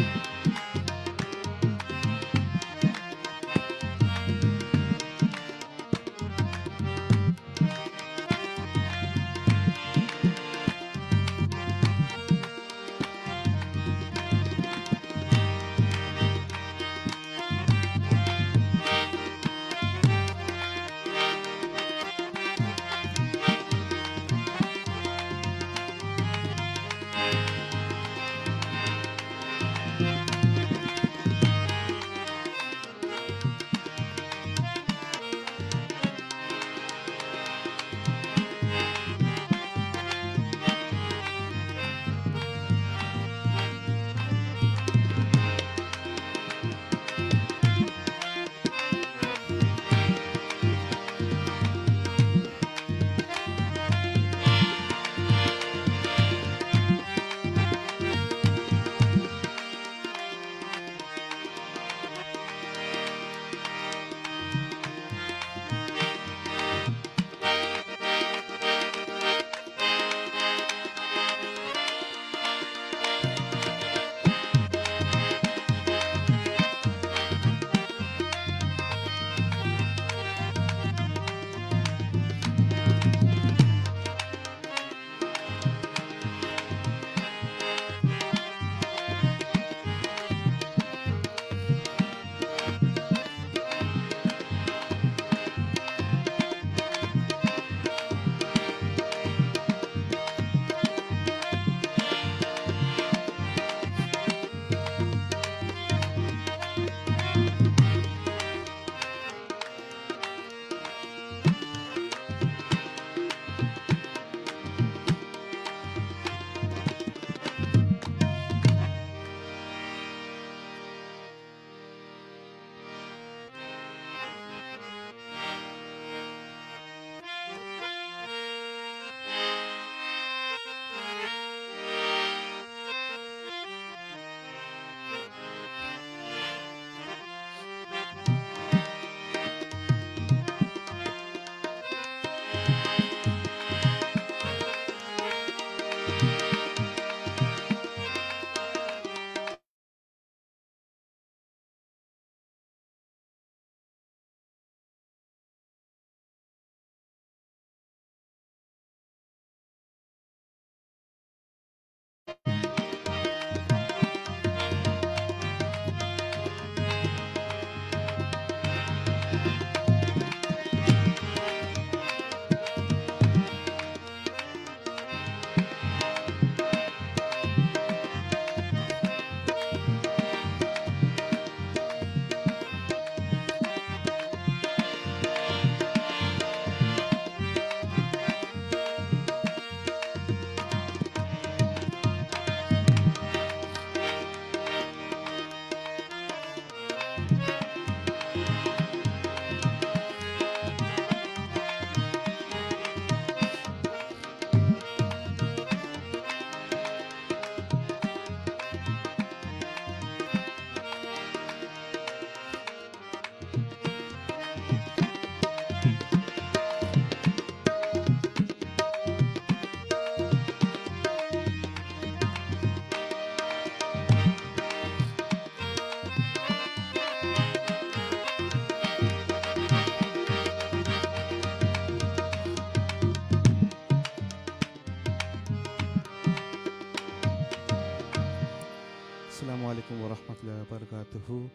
Assalamu alaikum wa rahmatullahi wa barakatuhu.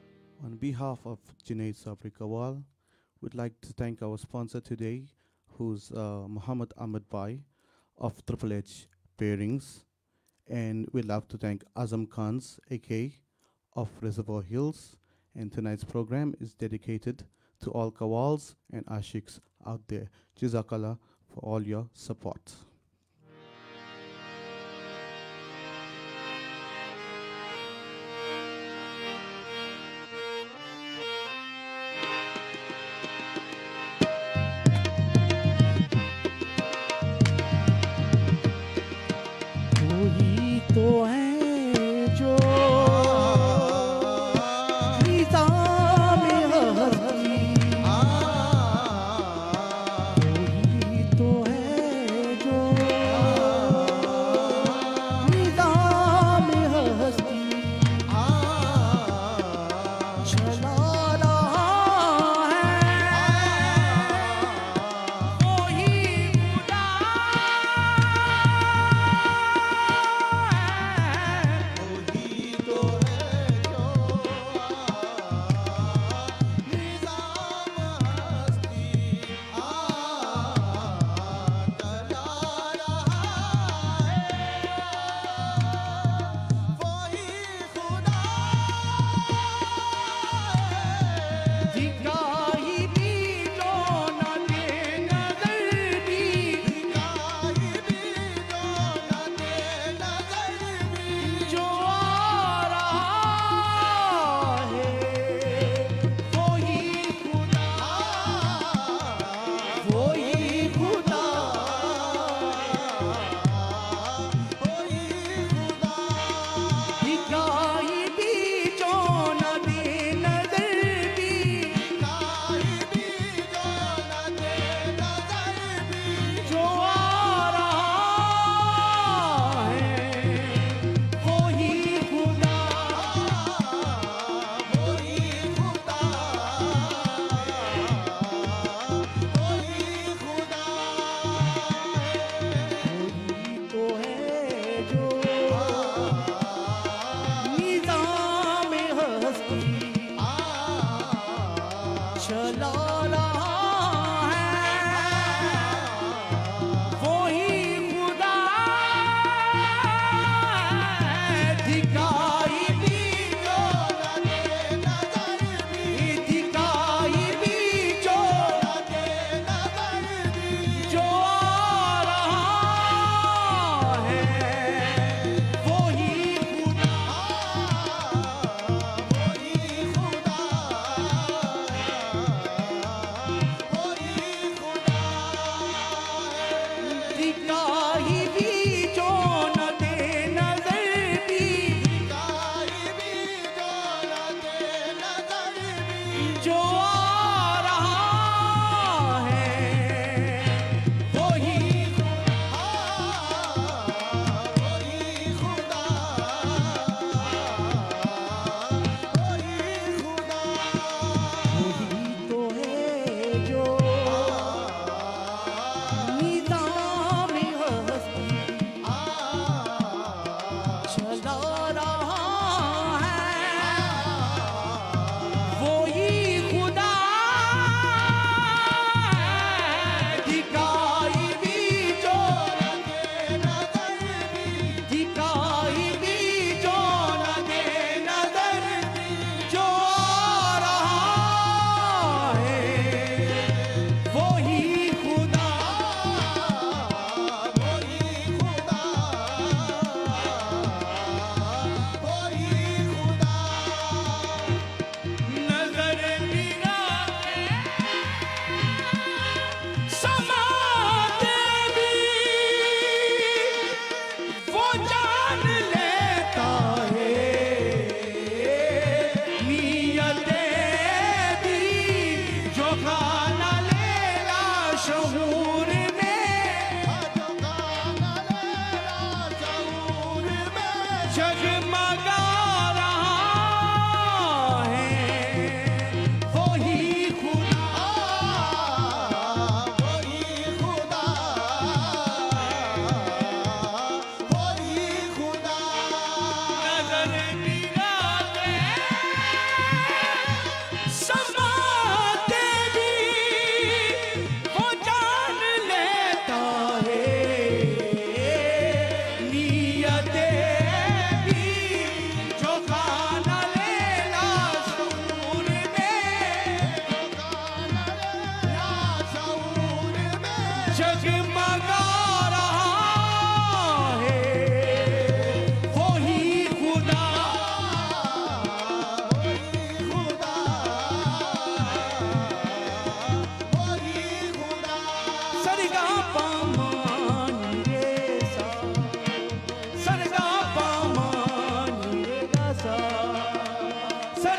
On behalf of Junaid Sabri Kawal, we'd like to thank our sponsor today, who's Muhammad Ahmed Bai of Triple H Pairings. And we'd love to thank Azam Khans, AK, of Reservoir Hills. And tonight's program is dedicated to all Kawals and Ashiks out there. Jazakallah for all your support. तो है जो निज़ाम हस्ती, कोई तो है जो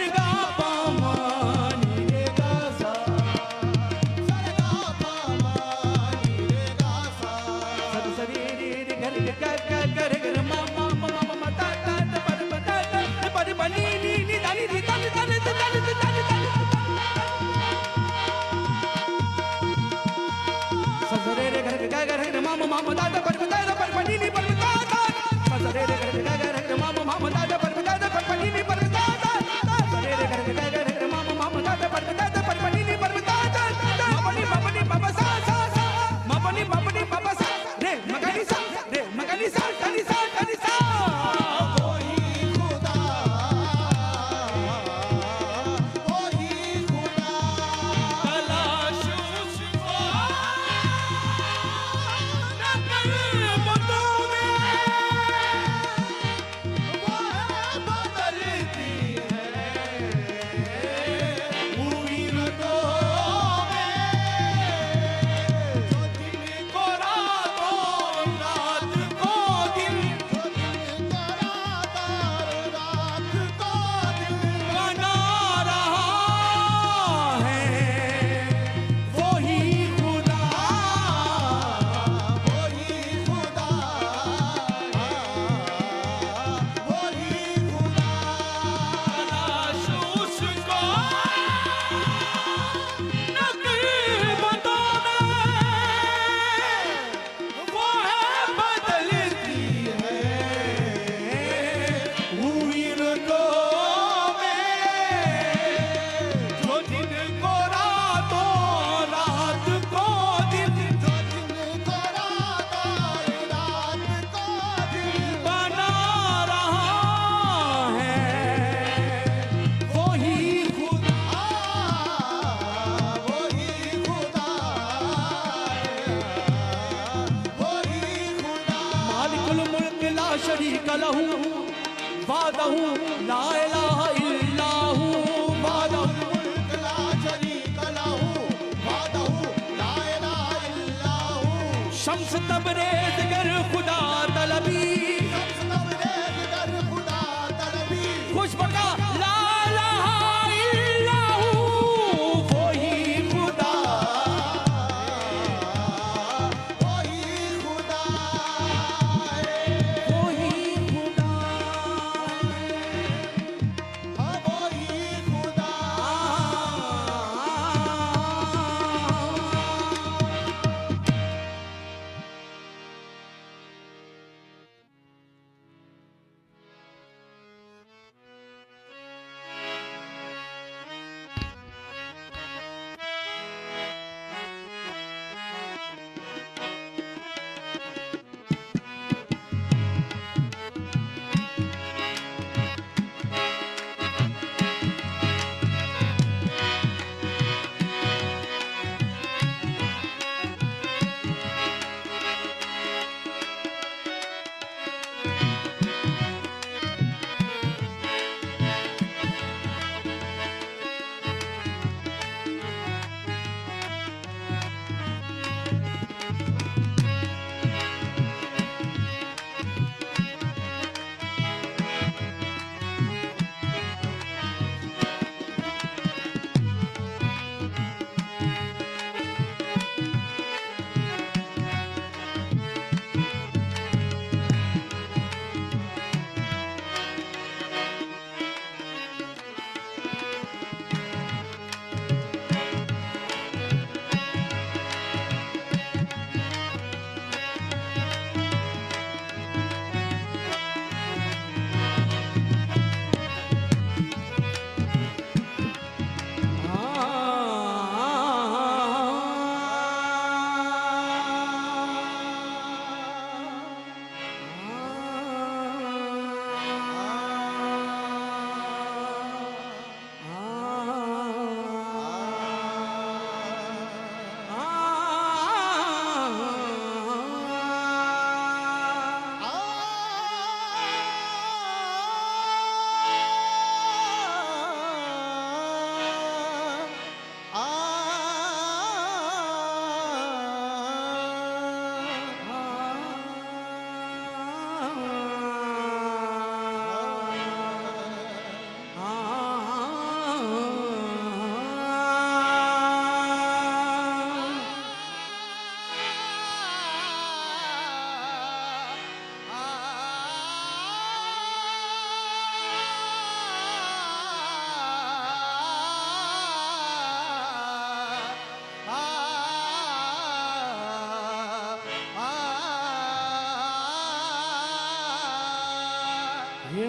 गा पा मा नी रे गा सा सा रे गा पा मा नी रे गा सा सा सा रे रे रे ग रे ग ग ग रे ग मा मा मा मा मा ता ता ता पर प ता ता पर प नी नी नी दा नी दा नी दा नी दा नी दा नी दा नी सा सा रे रे ग रे ग ग रे मा मा मा ता ता पर प ता ता पर प नी नी पर प ता ता सा सा रे रे ग रे ग ग रे मा मा मा ता ता पर प ता ता पर प नी नी पर प ता ता सा रे रे ग रे ग ग रे मा मा मा ता ता पर प ता ता पर प नी नी पर प ता ता मा प नी मा प सा सा सा मा प नी मा प सा रे म ग नी सा रे म ग नी सा ग नी सा ग नी सा कोई खुदा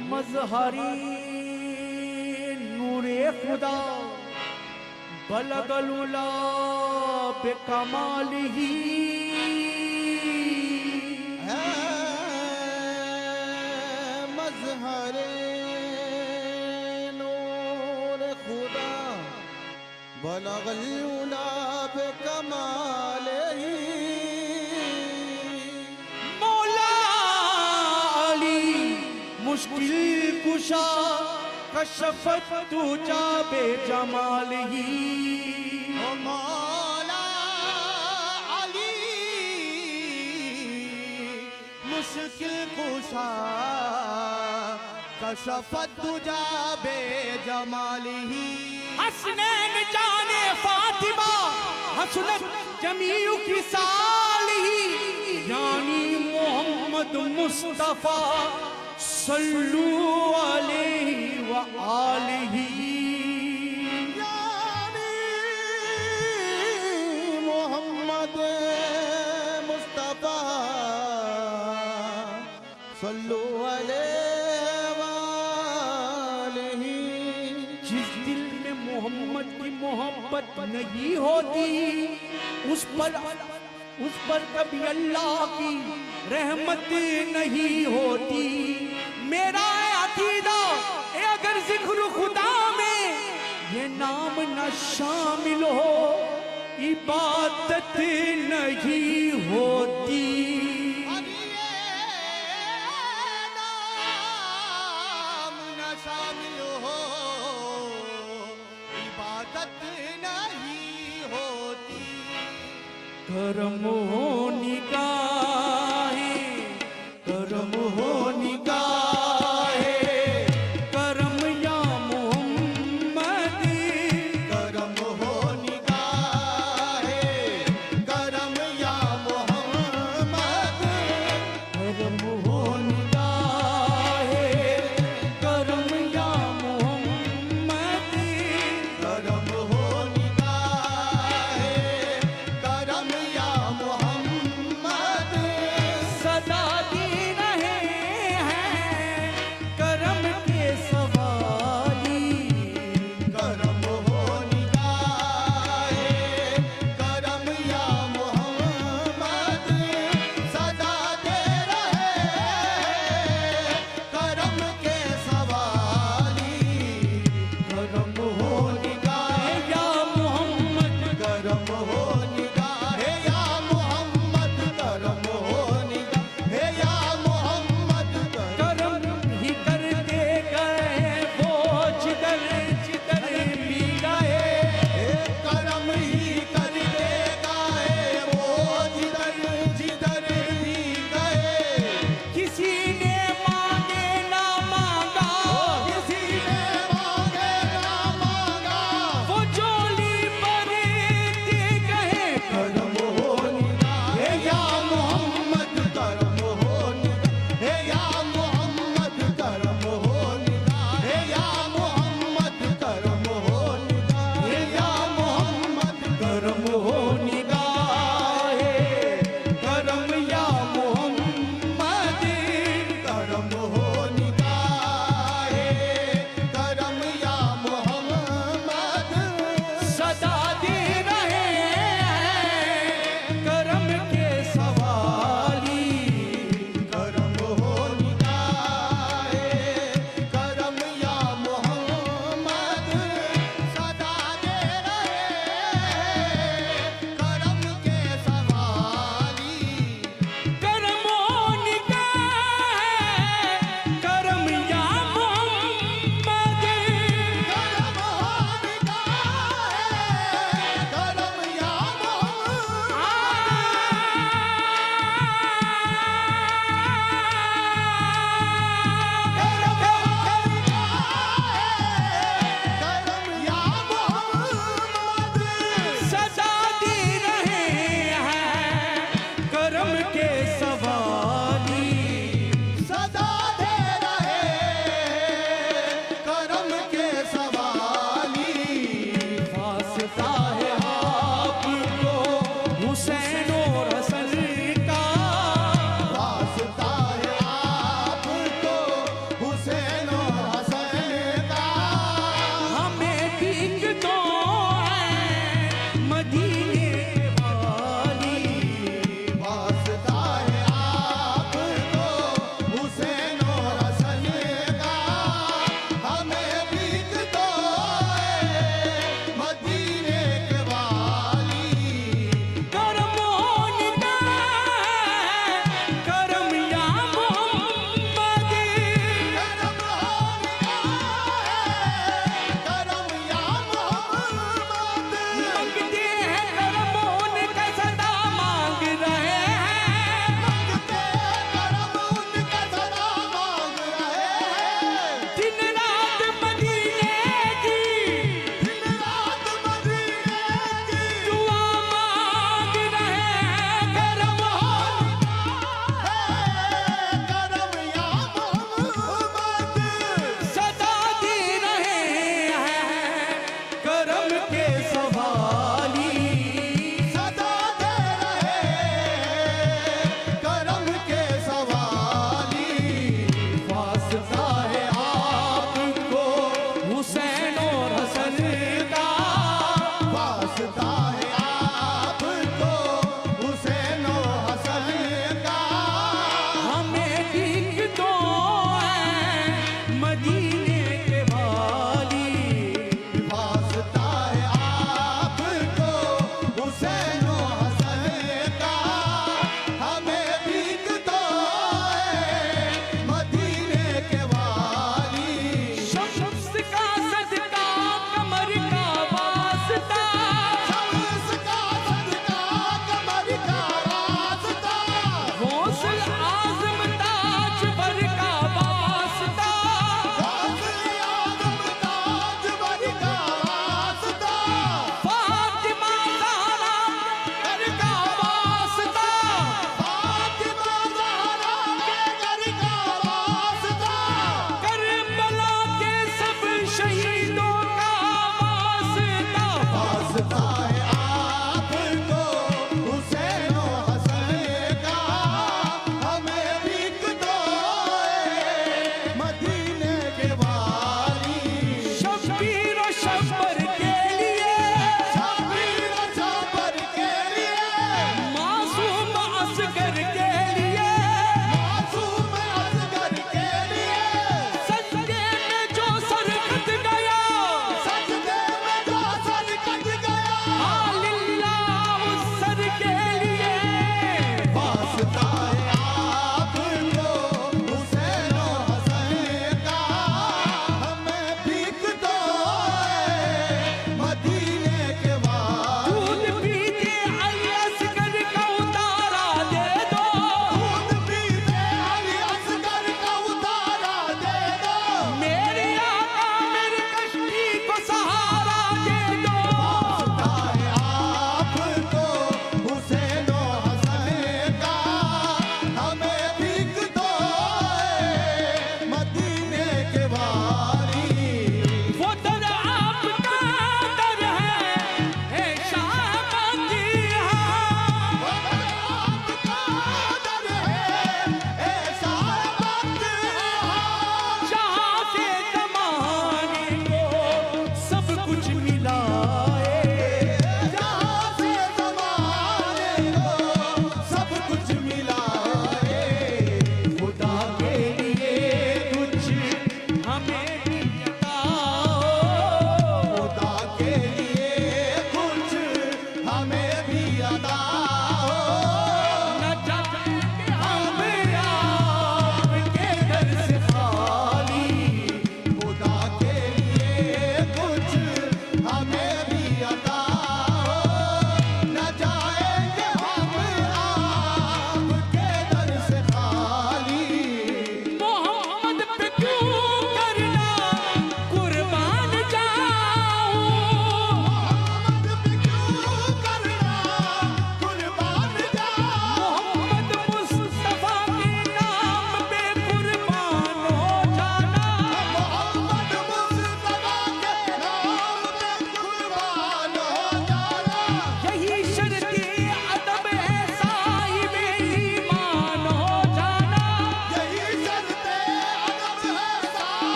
मजहरी नूरे खुदा बलगलुला बेकमालिही मजहरे नूर खुदा बलगलुला बेकमालिही मौला अली मुश्किल कुशा कशफत तुजा बेजमालिही मौला अली मुश्किल कुशा कशफत तुजा बेजमालिही हसनैन जाने फातिमा हसनत जमीउ खिसालिही यानी मोहम्मद मुस्तफा सल्लु अलैहि व आलिही यानी मोहम्मद मुस्तफा सल्लु अलैहि व आलिही। जिस दिल में मोहम्मद की मोहब्बत नहीं होती उस पर कभी अल्लाह की रहमत नहीं होती। मेरा अकीदा अगर जिक्र खुदा में ये नाम न शामिल हो इबादत नहीं होती। नाम न शामिल हो इबादत नहीं होती। करम हो निगाहे करम हो निगाहे करम या मोहम्मद करम हो निगाहे करम या मोहम्मद करम हो निगाहे करम या मोहम्मद करम हो निगाहे करम या मोहम्मद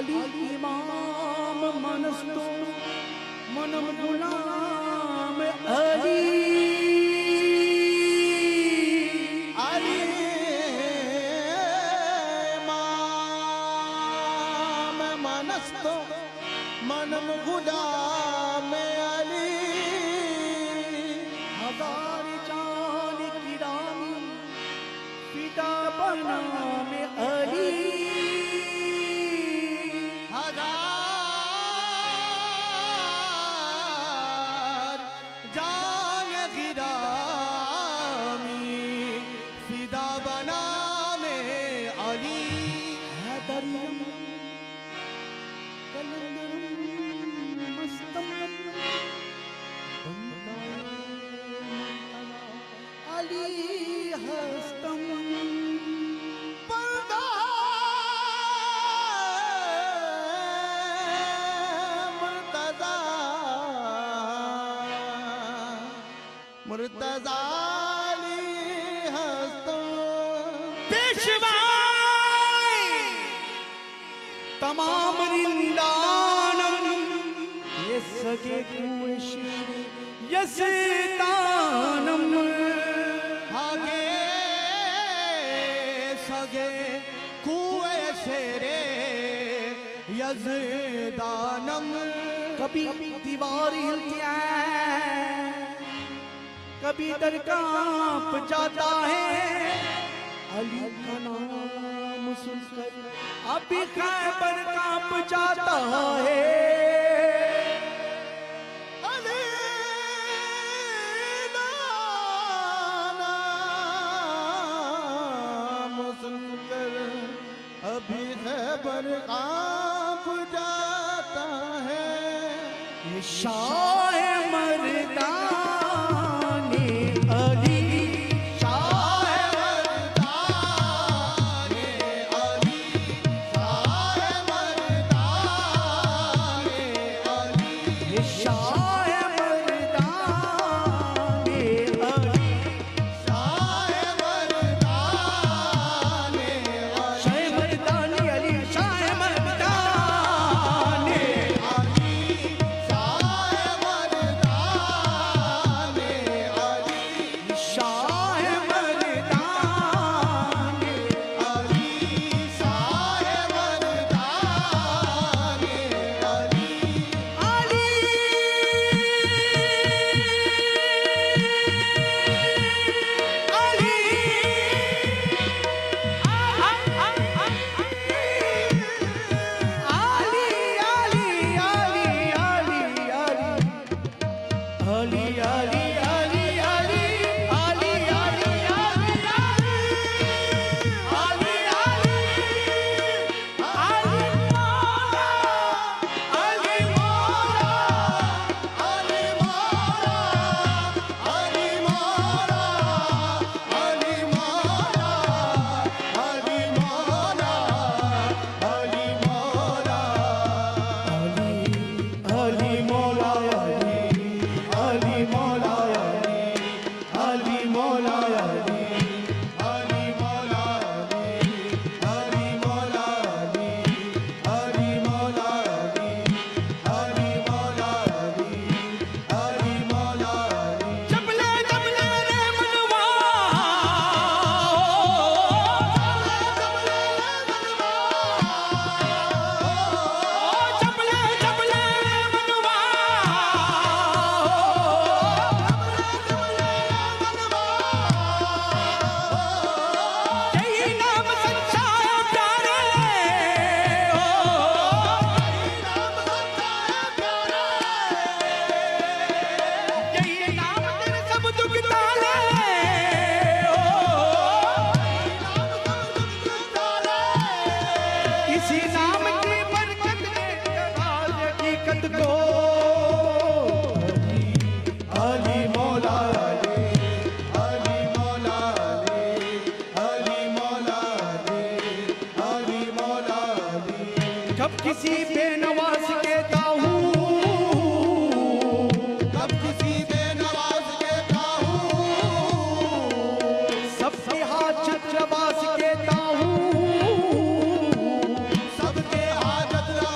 अली इमाम मनस्तो मनम गुलाम अली अली इमाम मनस्तो मनम गुलाम अली हजार जान की रानी पिता बनाम अली हजार जान गिरामी फिदा बना में अली हैदरियम कलंदरम मस्तम अली हस्तम मुर्तज़ाली हस्तों पेशवाई तमाम रिंदानम ये सगे कुश यस्तानम आगे सगे कुए शेरे यज़दानम कभी दीवार हिलती है कभी दर कांप जाता है अली का नाम सुनकर अभी खैबर कांप जाता है अली नाम सुनकर अभी खैबर कांप जाता है ये शाह मर्दाने अली शाह मर्दाने अली शाह मर्दाने अली ये शाह मर्दाने अली शाह मर्दाने अली शाह मर्दाने अली शाह मर्दाने अली शाह मर्दाने अली शाह मर्दाने अली अली किसी बेनवाज के दाहू, कब किसी बेनवाज के दाहू, सबके हाजत रवाज के दाहू, सबके हाजत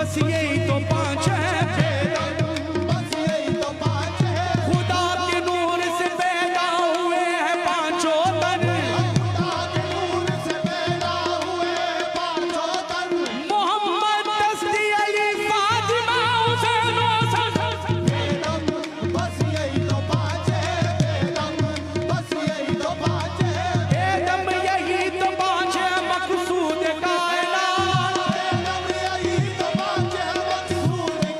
बस यही तो पांच है, बस यही तो पांच है, खुदा के नूर से पैदा हुए हैं पांचों तन, खुदा के नूर से पैदा हुए पांचों तन, मोहम्मद तस्दी अली फातिमा हुसैन बेदम बस यही तो पांच है, बेदम बस यही तो पांच है, एकदम यही तो पांच है मकसूद कायनात, बेदम यही तो पांच है, मकसूद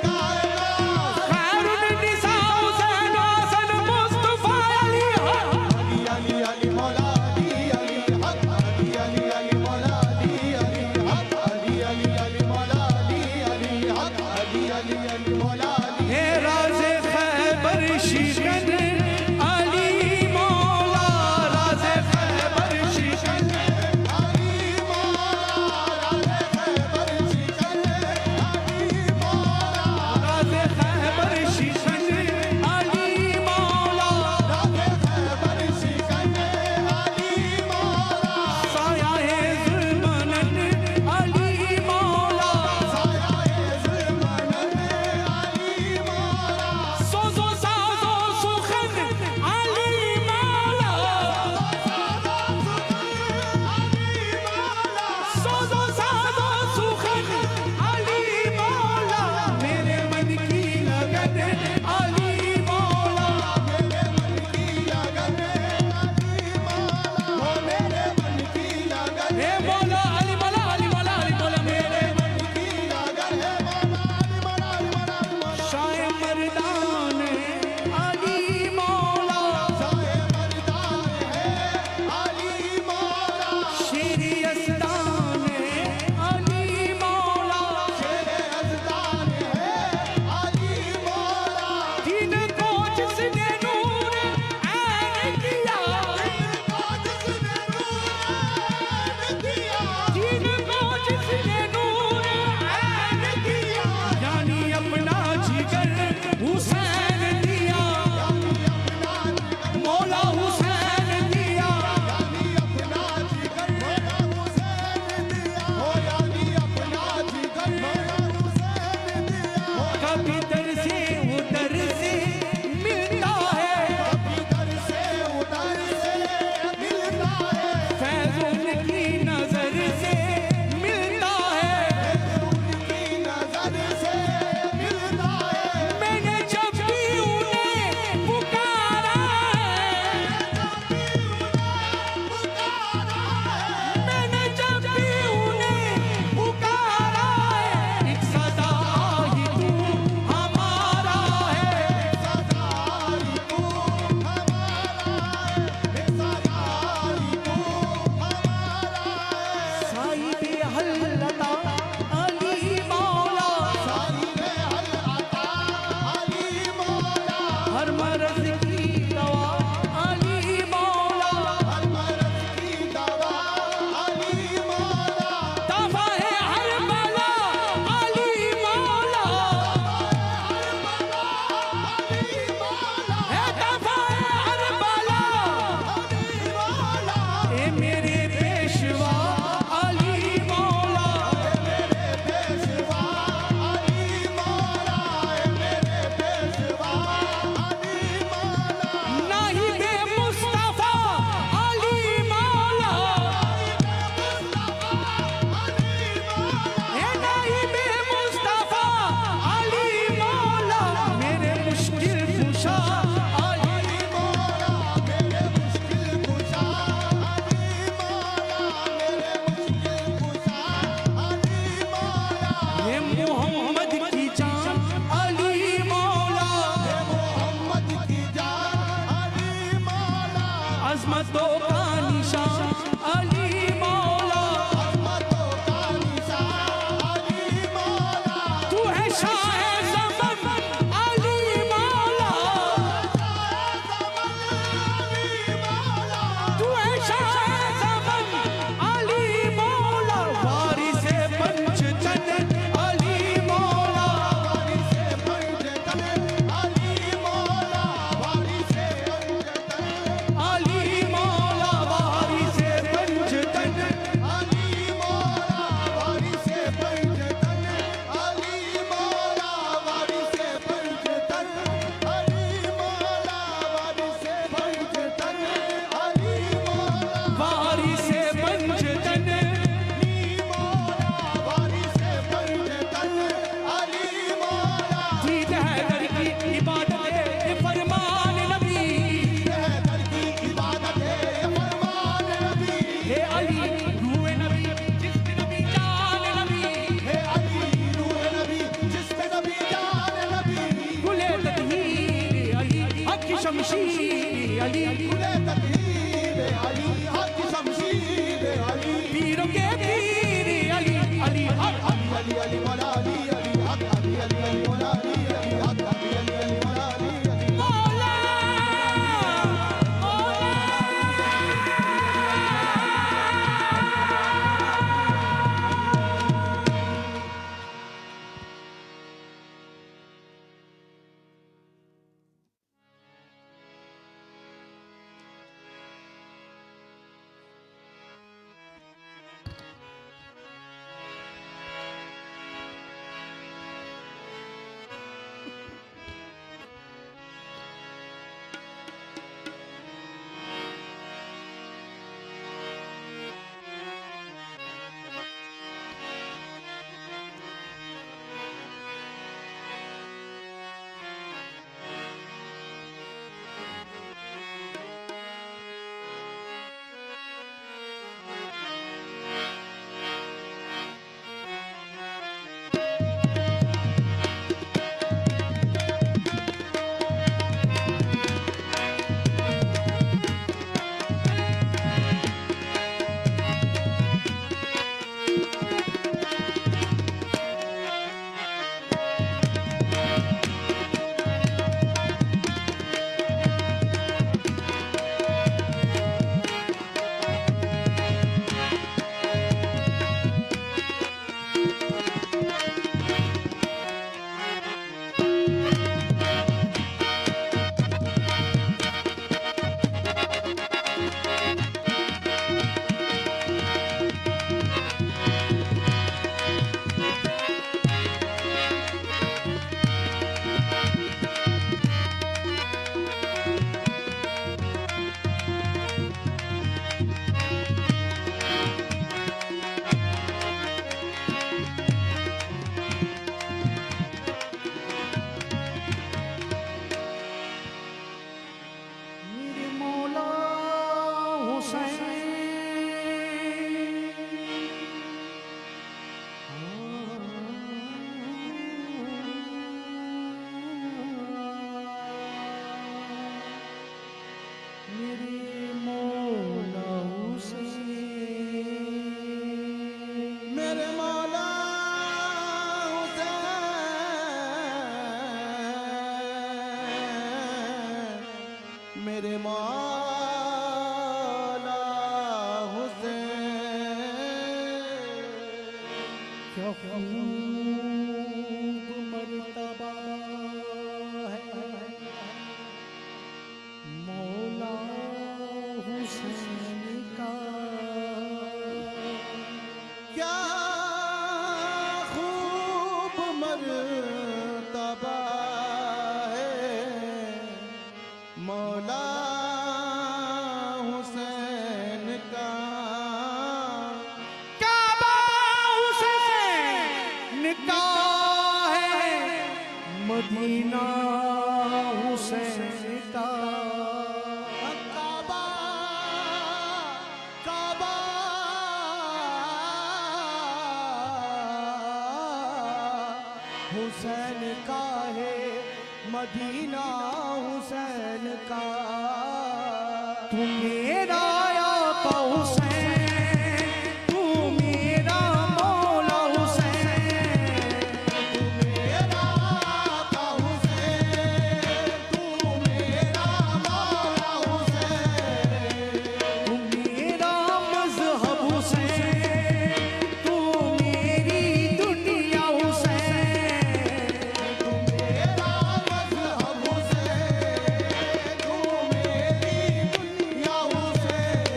शमशीर अली, खुले तकदीर अली, हक शमशीर अली, पीरों के पीर अली, अली हक अली अली मौला अली, अली हक, अली अली मौला अली, अली हक, अली अली मौला अली, अली मौला मेरे मौला हुसैन, मेरे मौला हुसैन, क्या खूब मर्तबा है मौला हुसैन का, क्या खूब मर्तबा है मौला हुसैन का। काबा हुसैन का है मदीना हुसैन का, काबा काबा हुसैन का है मदीना हुसैन का। तू मेरा आका हुसैन, तू मेरा मौला हुसैन, तू मेरा आका हुसैन, तू मेरा मौला हुसैन, तू मेरा मज़हब हुसैन, तू मेरी दुनिया हुसैन, तू मेरा मज़हब हुसैन, तू मेरी दुनिया हुसैन।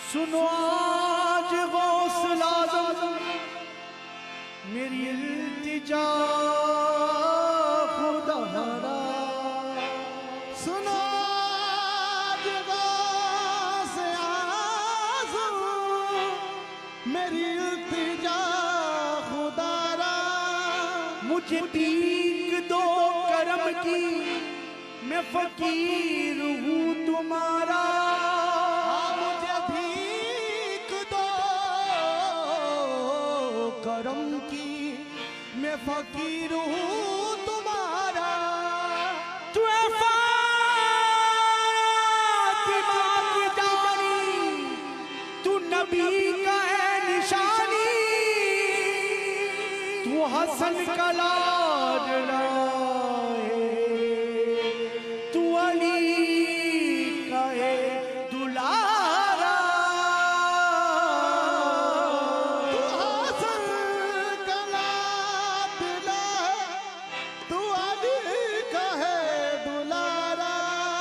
सुनो आज गौसल आज़म मेरी इल्तिजा खुदारा, सुनो आज गौसल आज़म मेरी इल्तिजा खुदारा, मुझे भीख दो करम की मैं फकीर हूँ तुम्हारा। मुझे भीख दो करम की मैं फकीर हूँ तुम्हारा। तू है फातिमा की जानी, तू नबी का है निशानी, तू हसन का लाडला है, तू अली का है दुलारा। तू हसन का लाडला है, तू अली का है दुलारा।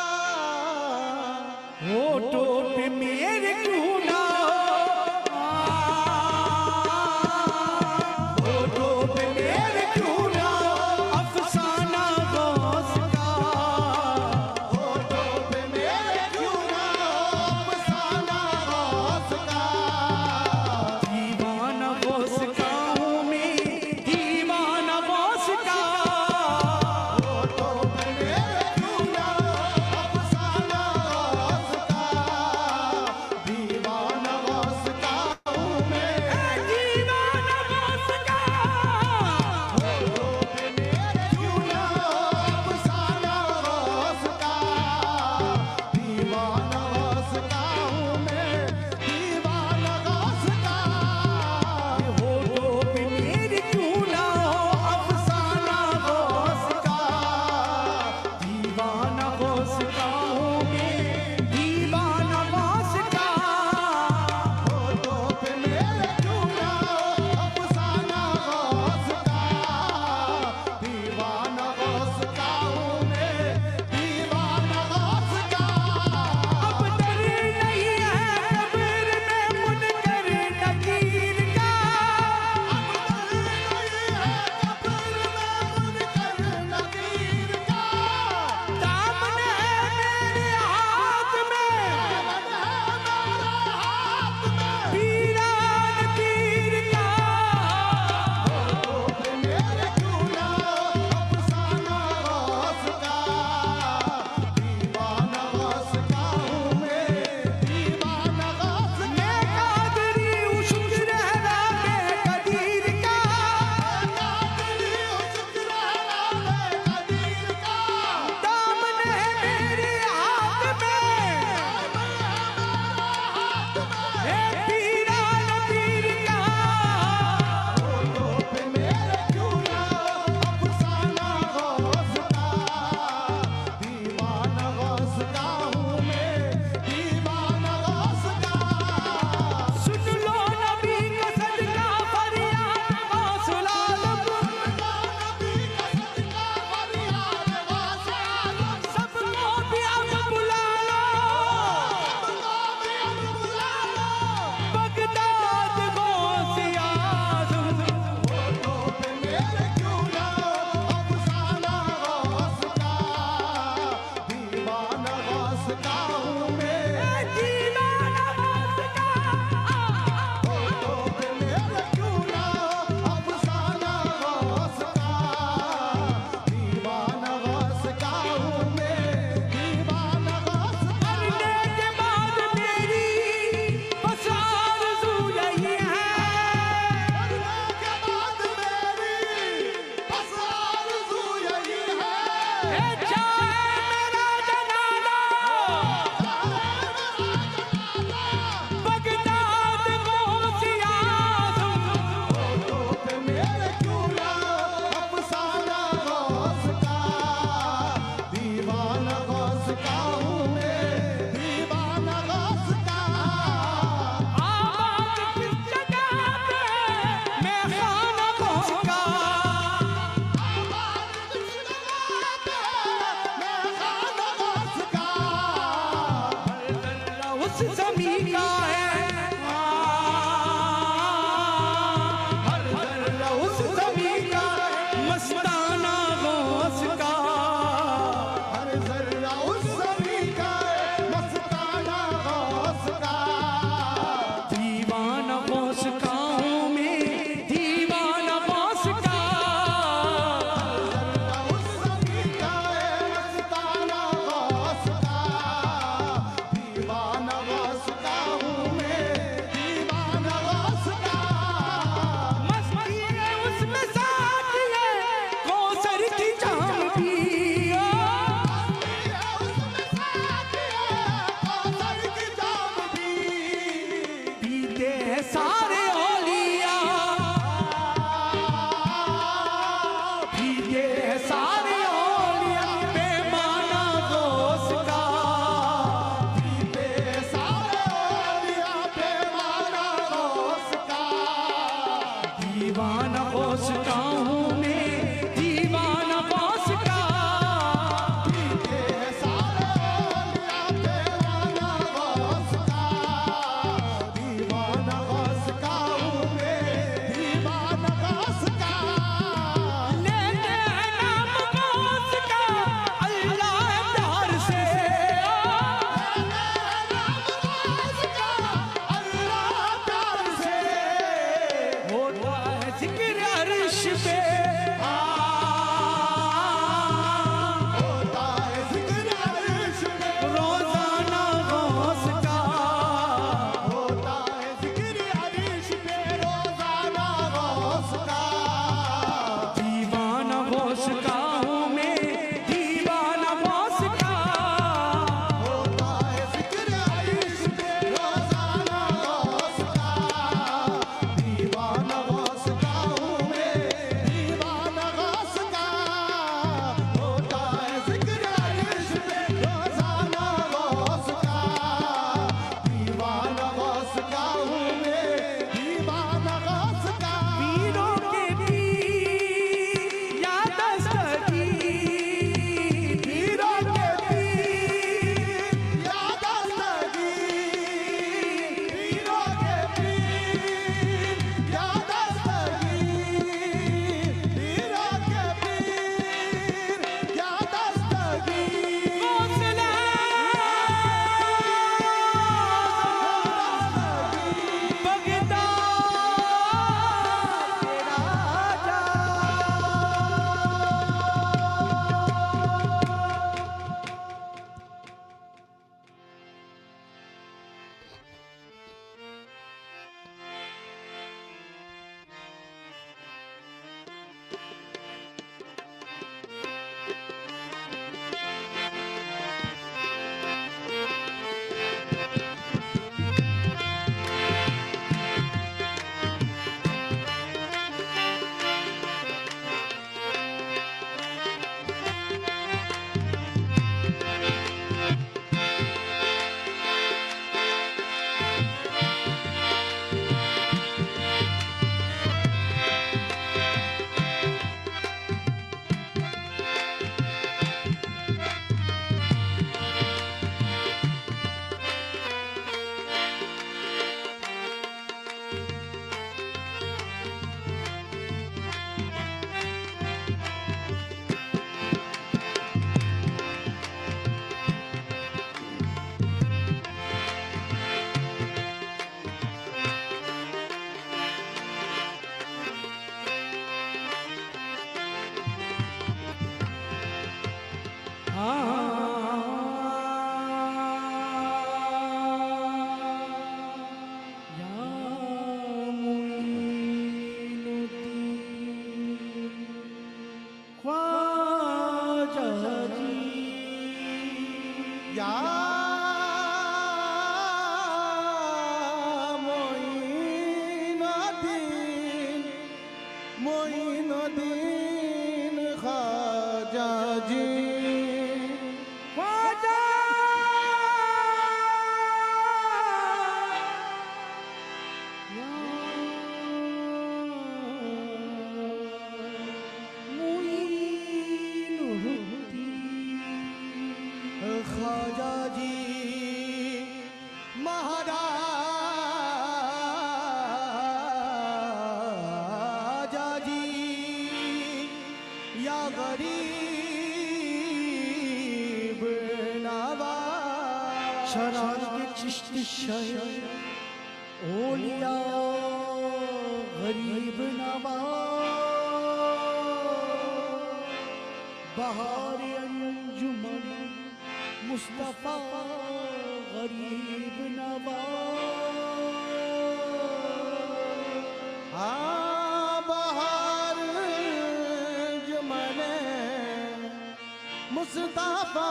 होठों पे मेरे क्यों ना होठों पे मेरे क्यों ना अफसाना गौस का, होठों पे मेरे क्यों ना अफसाना गौस का। दीवाना गौस का हूँ मैं, दीवाना गौस का। होठों पे मेरे क्यों ना अफसाना गौस का। दीवाना गौस का हूँ मैं, दीवाना गौस का। होठों पे मेरे क्यों ना अफसाना गौस का। दीवाना गौस का हूँ मैं, दीवाना गौस का। होठों पे मेरे क्यों ना अफसाना गौस का, दीवाना गौस का हूँ मैं, दीवाना गौस का। होठों पे मेरे क्यों ना अफसाना गौस का। दीवाना गौस का हूँ मैं, दीवाना गौस का। अब डर नहीं है कब्र में मुनकर नकीर का, दामन है मेरे हाथ में, पीरान पीर का। मेरे क्यों ना अफसाना गौस का। दीवाना गौस का हूँ मैं, दीवाना गौस का। मैं कादरी हूँ शुक्राना मैं कदीर का, दामन है मेरे हाथ में, है पीरान पीर का। होठों पे मेरे क्यों ना अफसाना गौस का। दीवाना गौस का हूँ मैं, दीवाना गौस का। सुन लो नबी का सदका फरियाद गौसल आज़म, सबको भी अब बुला लो, बगदाद गौस आज़म। होठों पे मेरे क्यों ना अफसाना गौस का। दीवाना गौस का हूँ मैं, दीवाना गौस का। होठों पे मेरे क्यों ना अफसाना गौस का। दीवाना गौस का हूँ मैं, दीवाना गौस का। मरने के बाद मेरी बस आरज़ू यही है, मरने के बाद मेरी बस आरज़ू यही है। जाए मेरा जनाजा बगदाद गौस आज़म। होठों पे मेरे क्यों ना अफसाना गौस का। दीवाना गौस का हूँ मैं, दीवाना गौस का। आबाद किस जगह पे मैं खाना गौस का, मैं खाना गौस का। उस ज़मीन का है सारे औलिया भीगे सारे औलिया बेमाना गौस का भीगे सारे औलिया बेमाना गौस का दीवाना गौस का हूँ मैं दीवाना गौस का भीगे सारे औलिया बेमाना गौस का दीवाना गौस का हूँ मैं दीवाना गौस का लेते हैं नाम गौस का अल्लाह प्यार से होता है जिक्र अर्श पे रोजाना गौस का दीवाना गौस का हूँ मैं दीवाना गौस का पीरों के पीर या दस्तगीर पीरों के हौसला बगदाद तेरा जा मोइनुद्दीन ख्वाजा जी ख्वाजा या मुईनुद्दीन ख्वाजा जी महाराजा जी या गरीब नवाज शराब के चिश्ती शहर ओलिया गरीब नवाज बहार अंजुमन मुस्तफा गरीब नवाज हाँ बहार जुमने मुस्तफा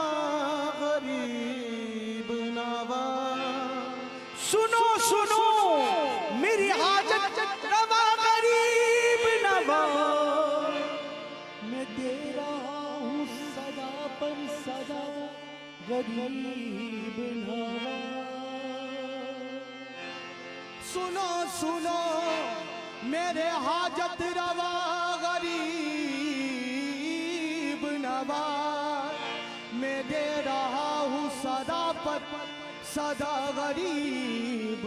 गरीब नवाज सुनो सुनो मेरी हाजत रवा गरीब नवाज, मैं दे रहा हूँ सदा पर सदा गरीब नवाज। सुनो सुनो मेरे हाजत रवा गरीब नवाज, मैं दे रहा हूँ सदा पर सदा गरीब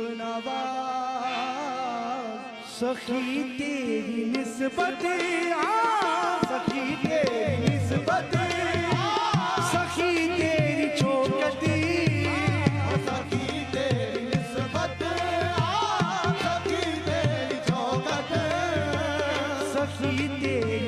नवाज। सखी तेरी निस्बत सखी तेरी निस्बत सखी तेरी चौकती सखी तेरी निस्बत सखी तेरी चौकत सखी तेरी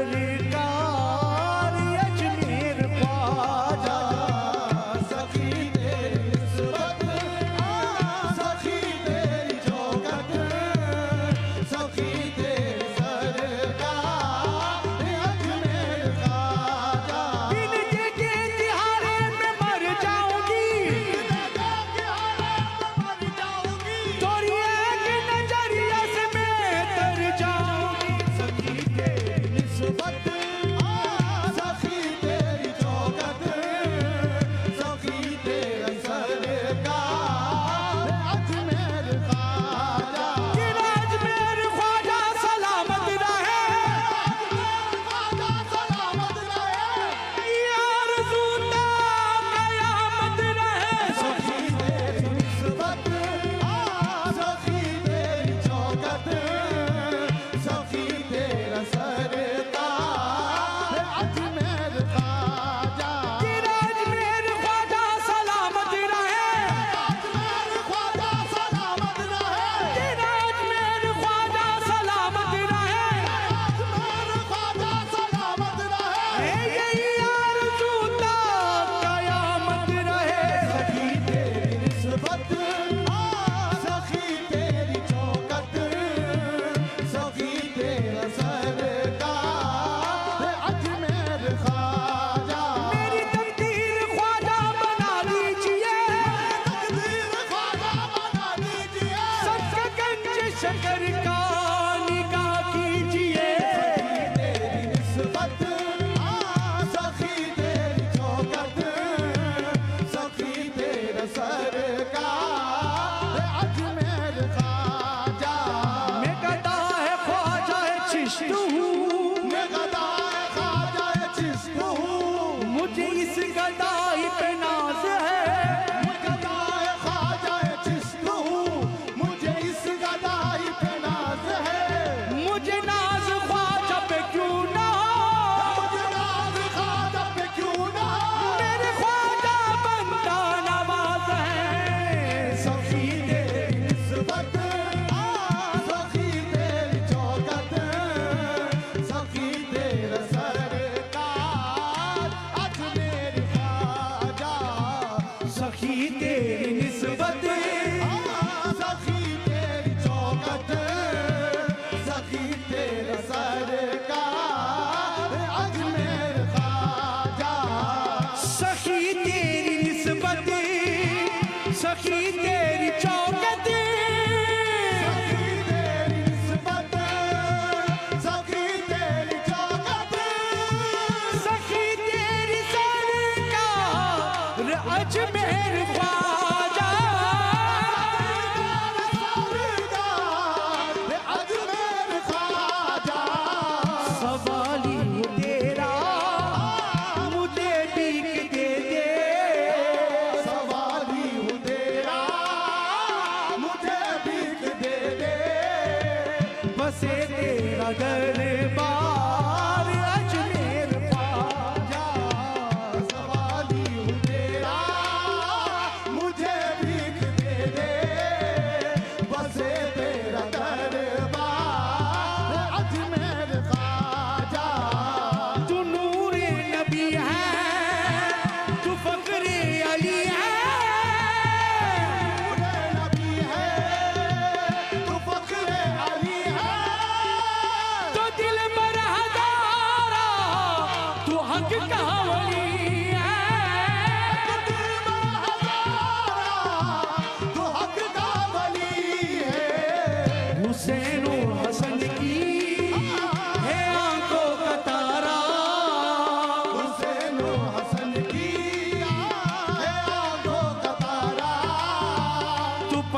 सरकार अजमेर ख्वाजा। सखी तेरी निस्बत सखी तेरी चौकत सखी तेरी सरकार अजमेर ख्वाजा। बिन के तिहारे में मर जाऊंगी, तोरी एक नजरिया से मैं तर जाऊंगी। सखी तेरी निस्बत सखी तेरी चौकत सखी तेरी सरकार अजमेर ख्वाजा। अजमेर ख्वाजा सलामत रहे, ख्वाजा सलामत रहे यार ज़ूता कयामत रहे। सखी तेरी निस्बत सखी तेरी चौकत सखी तेरा सरकार अजमेर ख्वाजा। अजमेर ख्वाजा सलामत रहे, अजमेर ख्वाजा सलामत रहे अजमेर ख्वाजा सलामत रहे। अजमेर ख्वाजा सलामत रहे यार ज़ूता कयामत रहे। सखी तेरी निस्बत सखी तेरी चौकत सखी तेरा सरकार अजमेर ख्वाजा। मेरी तकदीर ख्वाजा बना लीजिए, तकदीर ख्वाजा बना दीजिए सबके गंज शकर का निगाह कीजिए। तेरी निस्बत सखी तेरी चौकत सखी तेरा सरकार अजमेर ख्वाजा। मैं गदा है ख्वाजा चिश्त हूँ, मैं गदाए ख्वाजा चिश्त हूँ मुझे इस गदाई पे नाज है। मैं गदाए ख्वाजा चिश्त हूँ मुझे इस गदाई पे नाज है। मुझे नाज ख्वाजा पे क्यों ना हो, मुझे नाज ख्वाजा पे क्यों ना हो। मेरे ख्वाजा बंदा नवाज है। सखी तेरी निस्बत सखी तेरी चौकत सखी तेरा सरकार अजमेर ख्वाजा। सखी तेरी निस्बत सखी तेरी चौकत सखी तेरा सरकार अजमेर ख्वाजा। सखी तेरी निस्बत सखी तेरी चौकत सखी तेरी निस्बत सखी तेरी चौकत सखी तेरी सरकार अजमेर ख्वाजा। अजमेर ख्वाजा। सवाली हूँ तेरा मुझे भीख दे दे। सवाली हूँ तेरा मुझे भीख दे दे। बसे तेरा दरबार अजमेर ख्वाजा। सवाली हूँ तेरा मुझे भीख दे दे। बसे तेरा दरबार अजमेर ख्वाजा। तू नूरे नबी है, तू फक्रे अली है। नूरे नबी है तू फक्रे अली है। तो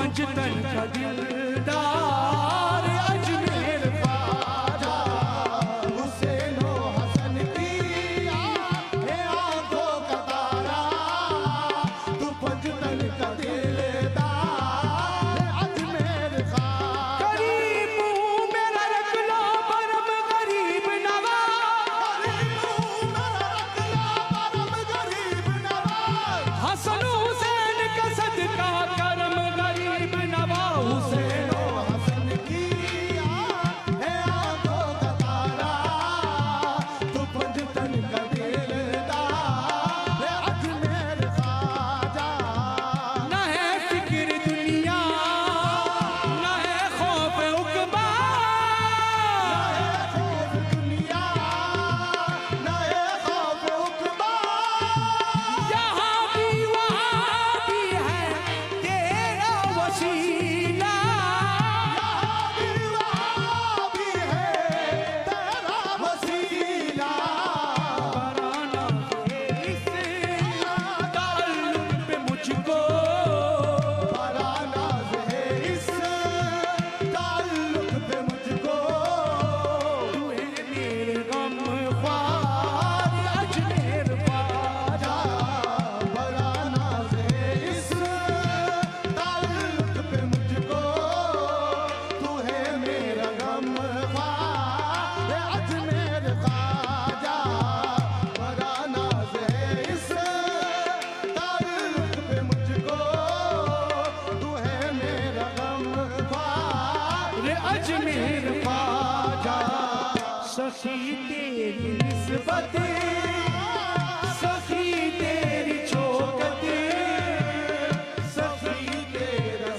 पंचतन का दिलदार अजमेर ख्वाजा हुसैनो हसन की आंखों का तारा तू पंचतन का दिलदार अजमेर ख्वाजा गरीब हूँ मेरा रख लो परम गरीब नवाज गरीब नवाज हसन हुसैन का सदका करम गरीब नवाज हुसैनो हसन की आंखों का तारा तू पंचतन का दिलदार अजमेर ख्वाजा न है फिक्र दुनिया न है खौफ उकबा दुनिया नए खौफ उकबा यहाँ भी वहाँ भी है तेरा वसीला भी है तेरा वसीला बराना इस ताल्लुक पे मुझको बड़ा नाज है इस ताल्लुक पे मुझको तू है मेरे गम ख्वार अजमेर ख्वाजा बड़ा नाज है इस ताल्लुक पे मुझको तू है मेरा गम ख्वार अजमेर ख्वाजा बड़ा नाज है इस ताल्लुक पे मुझको तू है मेरा गम ख्वार अजमेर ख्वाजा सखी तेरी निस्बत सखी तेरी चौकत सखी तेरा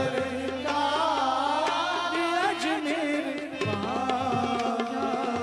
सरकार अजमेर ख्वाजा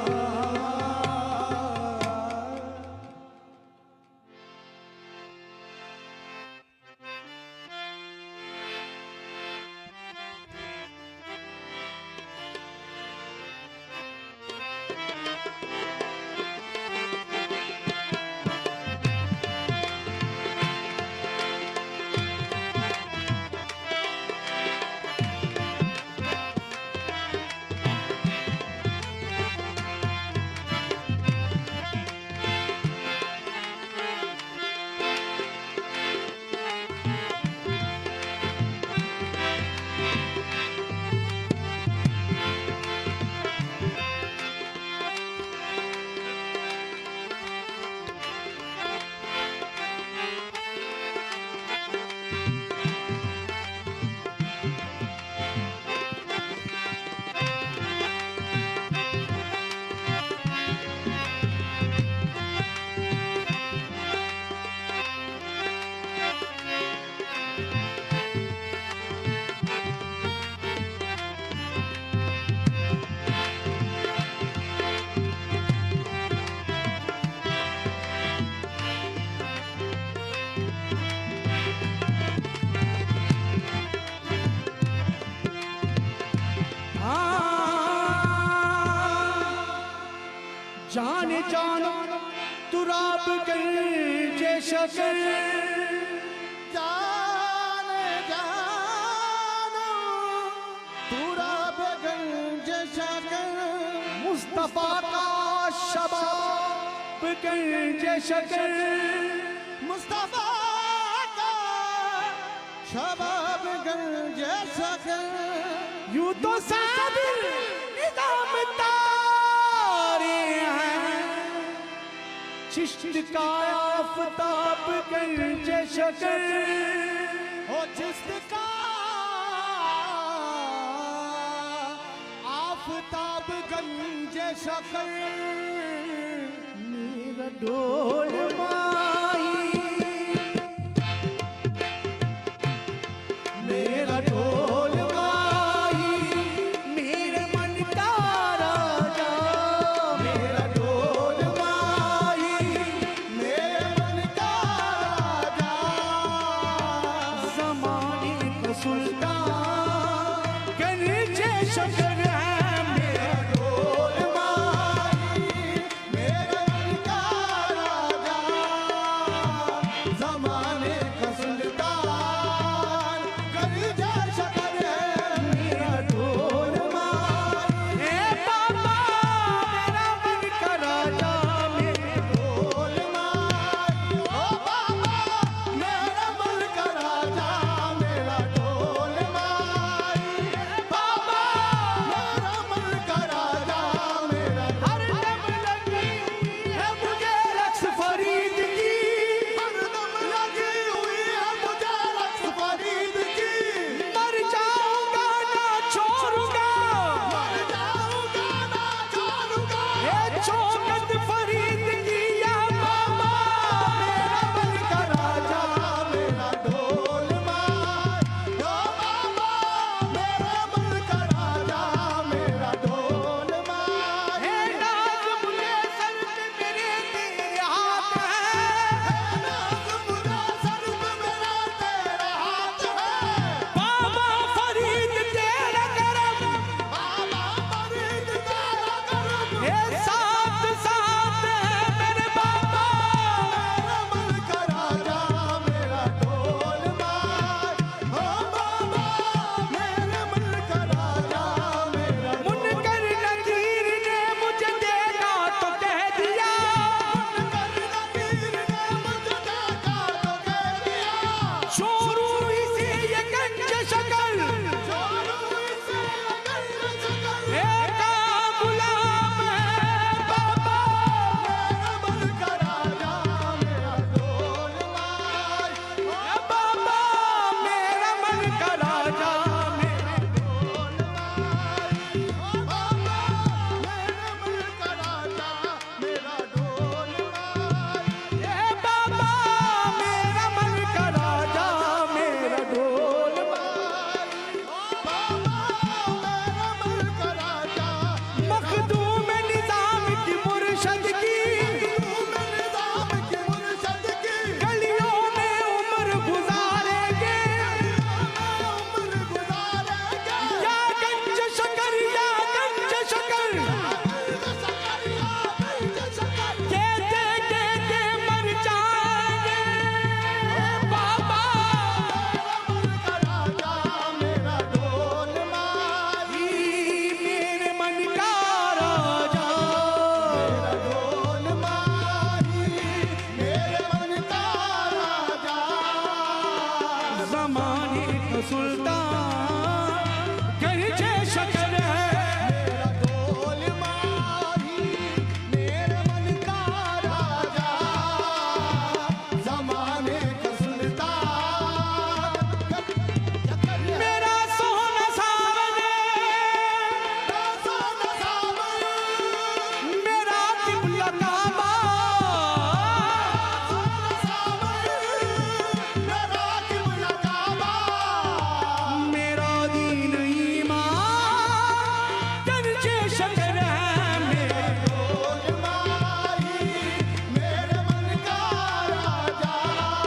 जाने जानो तुराब गंजे शकर जाने जानो पूरा बेगंज शकर मुस्तफा का शबाब गंजे शकर मुस्तफा का शबाब गंज शकर यूं तो साबिर निजाम तारे हैं चिश्त का आफताब गंज शकर हो जिसका आफताब गंज शकर मेरा ढोल माई मेरा ढोल माई मेरे मन का राजा मेरा ढोल माई मेरे मन का राजा ज़माने का सुल्तान गंजे शकर है मेरा ढोल माई मेरे मन का राजा ज़माने का सुल्तान गंज सुल्तान गरजे शकर है। मेरा ढोल माही मेरे मन का राजा, जमाने का सुल्तान। मेरा सोना सावन सोना सावन, मेरा किबला काबा, सोना सावन, मेरा किबला काबा। मेरा दीन ईमान गरजे शकर है। मेरा ढोल माही मेरे मन का राजा,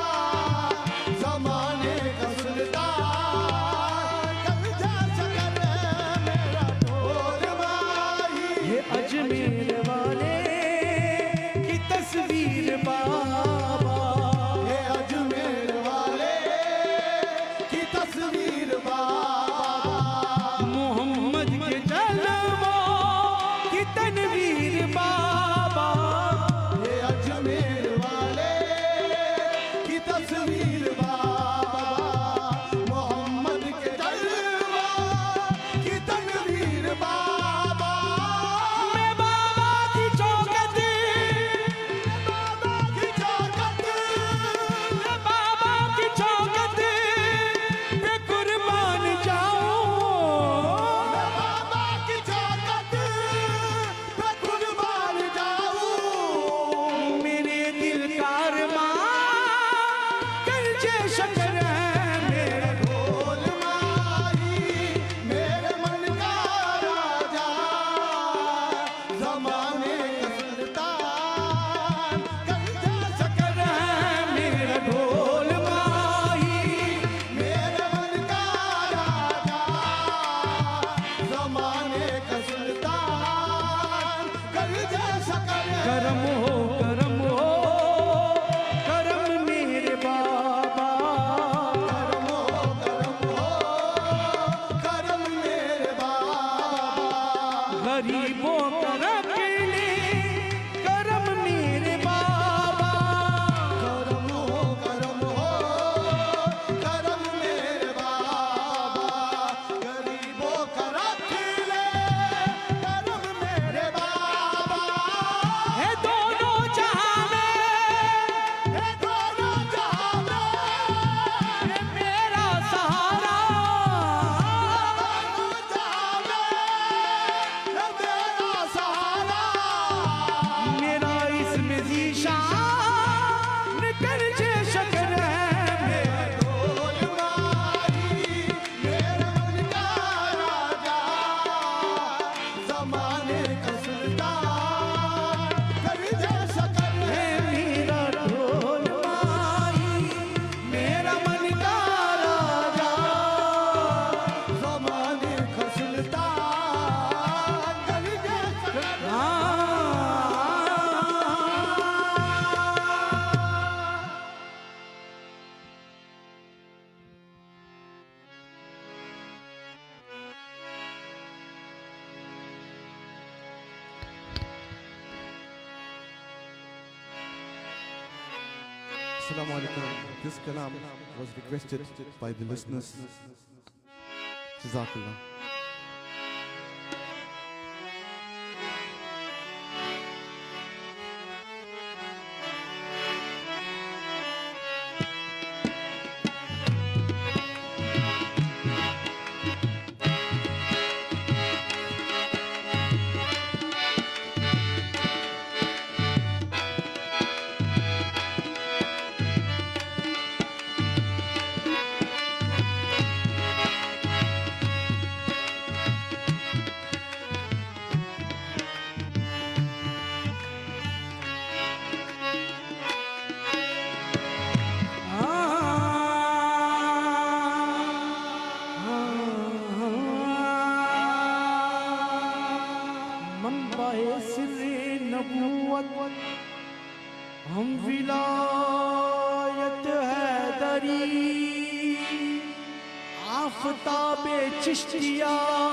जमाने का सुल्तान। कब्जा शकर है मेरा ढोल माही। ये अजमेर वाले की तस्वीर बाबा, ये अजमेर वाले की तस्वीर बाबा, मोहम्मद के जलवों की तनवीर बाबा। ये अजमेर वाले की तस्वीर बाबा, मोहम्मद के जलवा की तनवीर बाबा। मैं बाबा की चौकत, बाबा की चौकत, मैं बाबा की चौकत पे कुर्बान जाऊं। बाबा की चौकत पे कुर्बान जाऊं। मेरे दिल का अरमान गरजे शकर है। मेरा ढोल माही मेरे मन का राजा, जमाने का सुल्तान। गरजा शकर है मेरा ढोल माही, मेरे मन का राजा, जमाने का सुल्तान। गरजा शकर है करम हो करम हो करम मेरे बाबा। करम हो करम मेरे बाबा। गरीबों का रखने करम मेरे बाबा। करम हो करम मेरे बाबा। गरीबों का रख ले करम मेरे बाबा। है दोनों जहां में, हे दोनों जहां में है मेरा सहारा। दोनों जहां में है मेरा सहारा। मेरा इसमें ज़ीशान गरजे शकर है। मेरा ढोल माही मेरे मन का राजा, जमाने का सुल्तान। गरजे शकर है मेरा ढोल माही मेरा मन का राजा। जमाने का सुल्तान। गरजे शकर है। Assalamu alaikum. This kalam was requested by the listeners. Jazakallah. हम विलायत हैदरी आफताबे चिश्तिया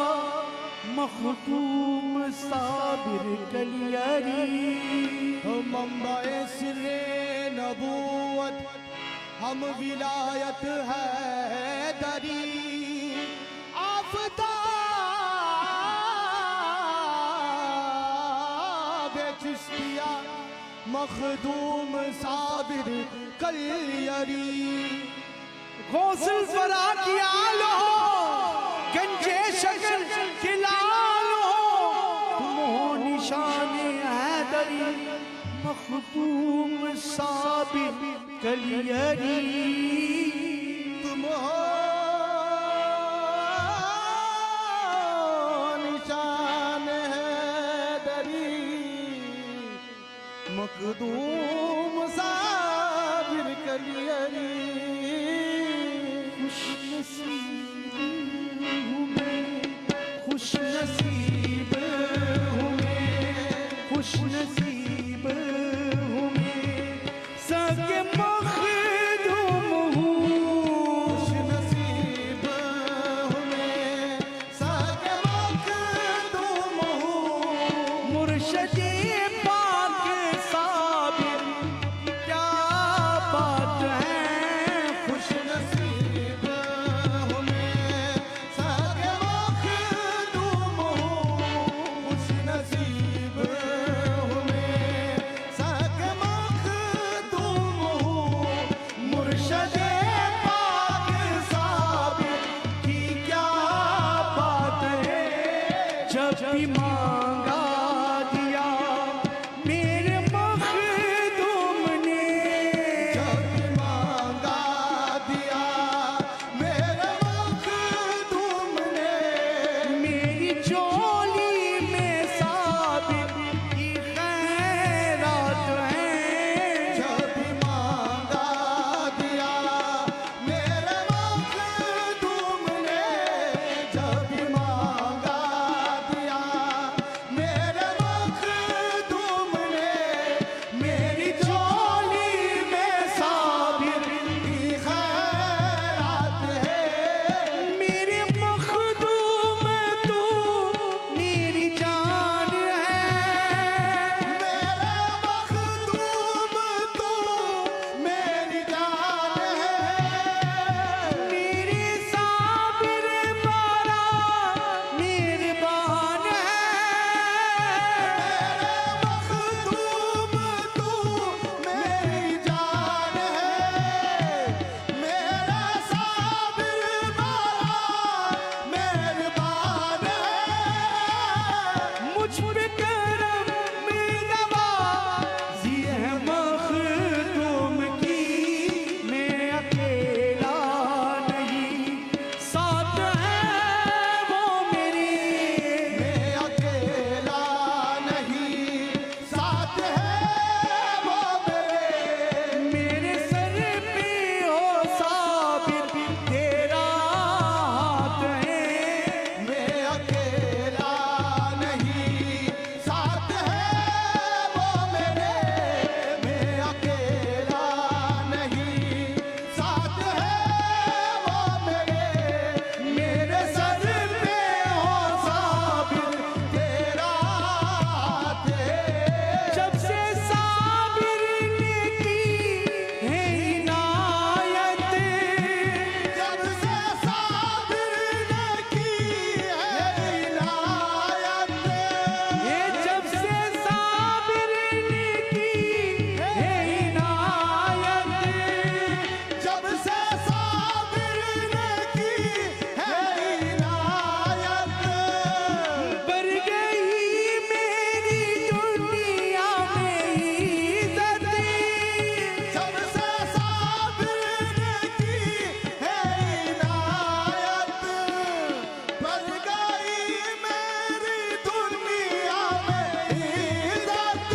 मखदूम साबिर कलियरी। मंबाए सिरे नबूवत हम विलायत है दरी आफताब चिश्तिया मखदूम साबिर कलियरी गौसल फरा की आलो गंजे शकर के लालो तुम हो निशान हैदरी मखदूम साबिर कलियरी तुम हो निशान हैदरी मखदूम साबिर कलियरी खुश नसीब हूँ मैं खुश नसीब हूँ मैं खुश नसीब हूँ मैं सगे मखदूम हूँ खुश नसीब हूँ मैं सगे मखदूम हूँ मुर्शदे पाक साबिर क्या बात है खुश नसीब हूँ मैं सगे मखदूम हूँ खुश नसीब हूँ मैं सगे मखदूम हूँ मुर्शदे पाक साबिर की क्या बात है जब भी मांगा दिया मेरे मखदूम ने जब मांगा दिया मेरे मखदूम ने मेरी चोली में साबिर की खैरात है जब मांगा दिया मेरे मखदूम ने जब मांगा दिया मेरे मखदूम ने मेरी चोली में साबिर की खैरात है मेरे मखदूम तू मेरी जान है मेरे मखदूम तू मेरी जान है मेरे साबिर बारा मेहरबान है मखदूम तू मेरी जान है मेरा साबिर वाला मेहरबान है मुझ पे करम में नवाज़ी है मखदूम की मैं अकेला नहीं साथ है वो मेरे मैं अकेला नहीं साथ है वो मेरे सर पे हो साबिर तेरा हाथ है मैं अकेला नहीं साथ है वो मेरे मैं अकेला नहीं साथ है वो मेरे सर पे हो साबिर तेरा हाथ है जब से साबिर ने की है इनायत जब से साबिर ने की है इनायत ये जब से साबिर ने की है इनायत जब से साबिर ने की है इनायत बढ़ गई मेरी दुनिया में इज्जत जब से साबिर ने की है इनायत बढ़ गई मेरी दुनिया में इज्जत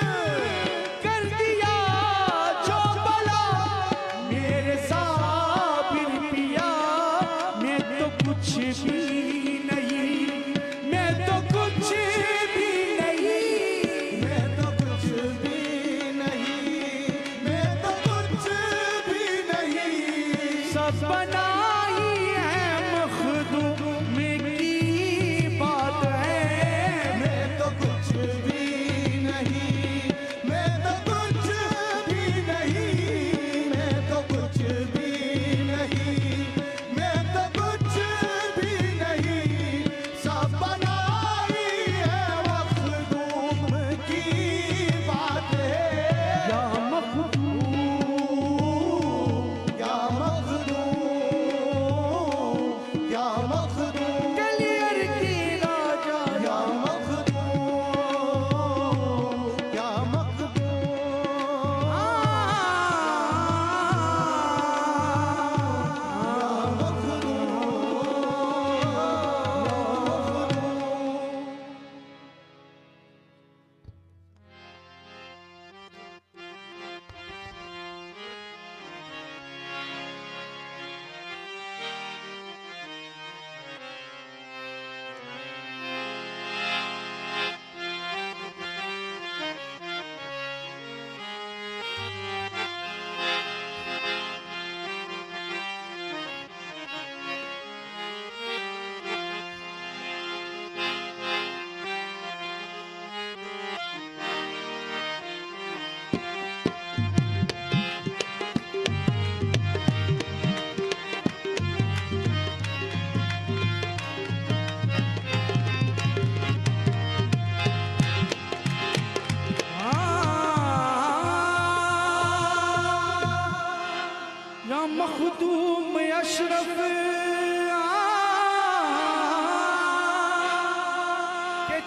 कर दिया जो भला मेरे साबिर पिया मैं तो कुछ भी नहीं मैं तो कुछ भी नहीं मैं तो कुछ भी नहीं मैं तो कुछ भी नहीं सब बनाई है मखदूम की बात है मैं तो कुछ भी नहीं मैं तो कुछ भी नहीं मैं तो कुछ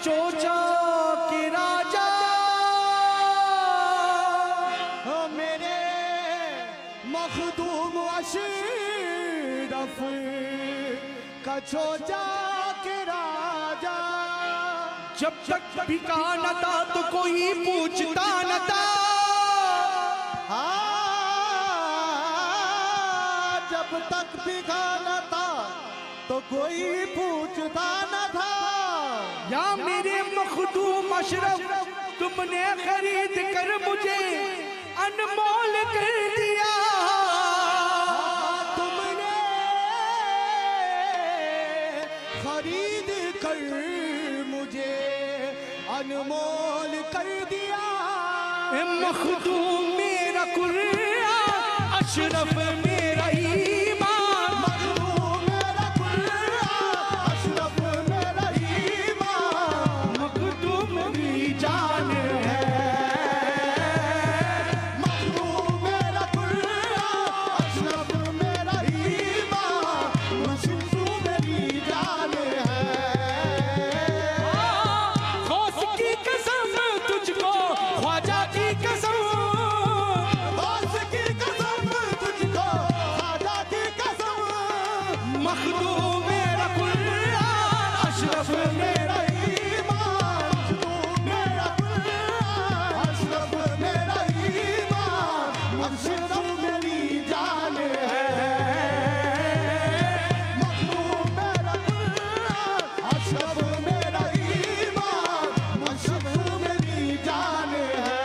चोचा के राजा मेरे मखदूम अशरफ का चोचा के राजा। जब तक बिका न था तो कोई पूछता न था, जब तक बिका न था तो कोई पूछता न था। या मेरे मखदूम अशरफ तुमने खरीद कर मुझे अनमोल कर दिया। तुमने खरीद कर मुझे अनमोल कर दिया। ए मखदूम मेरा कुर्आन अशरफ मेरा ईमान, मखदूम मेरा कुर्आन अशरफ मेरा ईमान। मखदूम मेरी जान है, मखदूम मेरा कुर्आन अशरफ मेरा ईमान। मखदूम मेरी जान है। गौस की कसम तुझको, ख्वाजा की कसम, गौस की कसम तुझको, ख्वाजा की कसम। मखदूम मेरा कुर्आन अशरफ मेरा ईमान, मखदूम मेरा कुर्आन अशरफ मेरा ईमान। मखदूम मेरी जान है। मखदूम मेरा कुर्आन अशरफ मेरा ईमान। मखदूम मेरी जान है।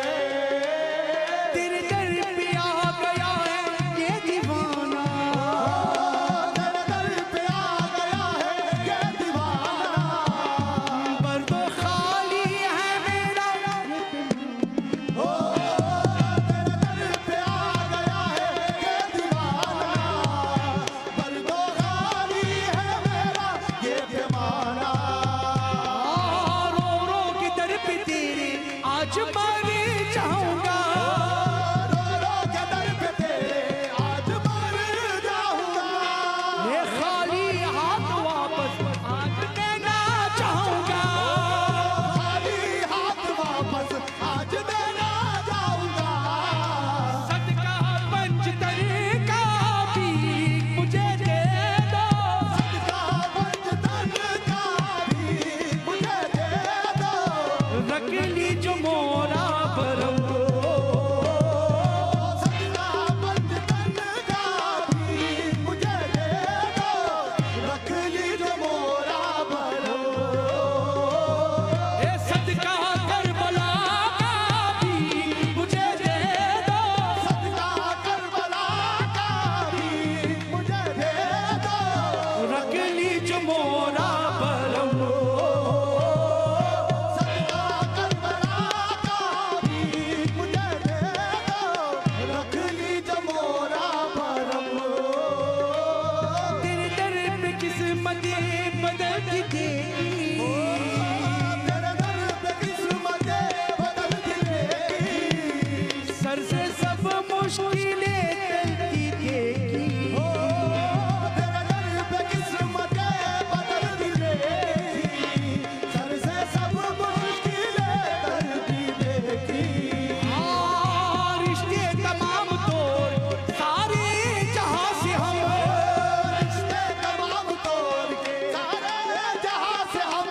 तेरे दर पे आ गया है ये दीवाना, तेरे दर पे आ गया है ये दीवाना। बर्दो खाली है मेरा, ओ तेरे दर पे आ गया है ये दीवाना। बर्दो खाली है मेरा ये दीवाना। रो रो के दर पे तेरे आज मर जाऊंगा। रो रो के दर पे तेरे आज मर जाऊंगा। ये खाली हाथ वापस आज देना चाहूंगा। खाली हाथ वापस आज देना जाऊंगा। सदका पंचतर का भी मुझे दे दो, सदका पंचतन का भी मुझे दे दो। रख ली जो मोरा भरम, सदका पंचतन का भी मुझे दे दो। रख ली जो मोरा भरो। ए सदका करबला का भी मुझे दे दो, सदका करबला का भी मुझे दे दो। रख ली जो मोरा भरम। सदका करबला का भी मुझे दे दो। रख ली जो मोरा भरम। तेरे दर पे किस्मतें बदल देगी, तेरे दर पे किस्मतें बदल देगी। सर से सब मुश्किलें टलती देगी। ओ तेरे दर पे किस्मतें बदल देगी। सर से सब मुश्किलें टलती देगी। रिश्ते तमाम तोड़ सारे जहां से हम, रिश्ते तमाम तोड़ के सारे जहां से हम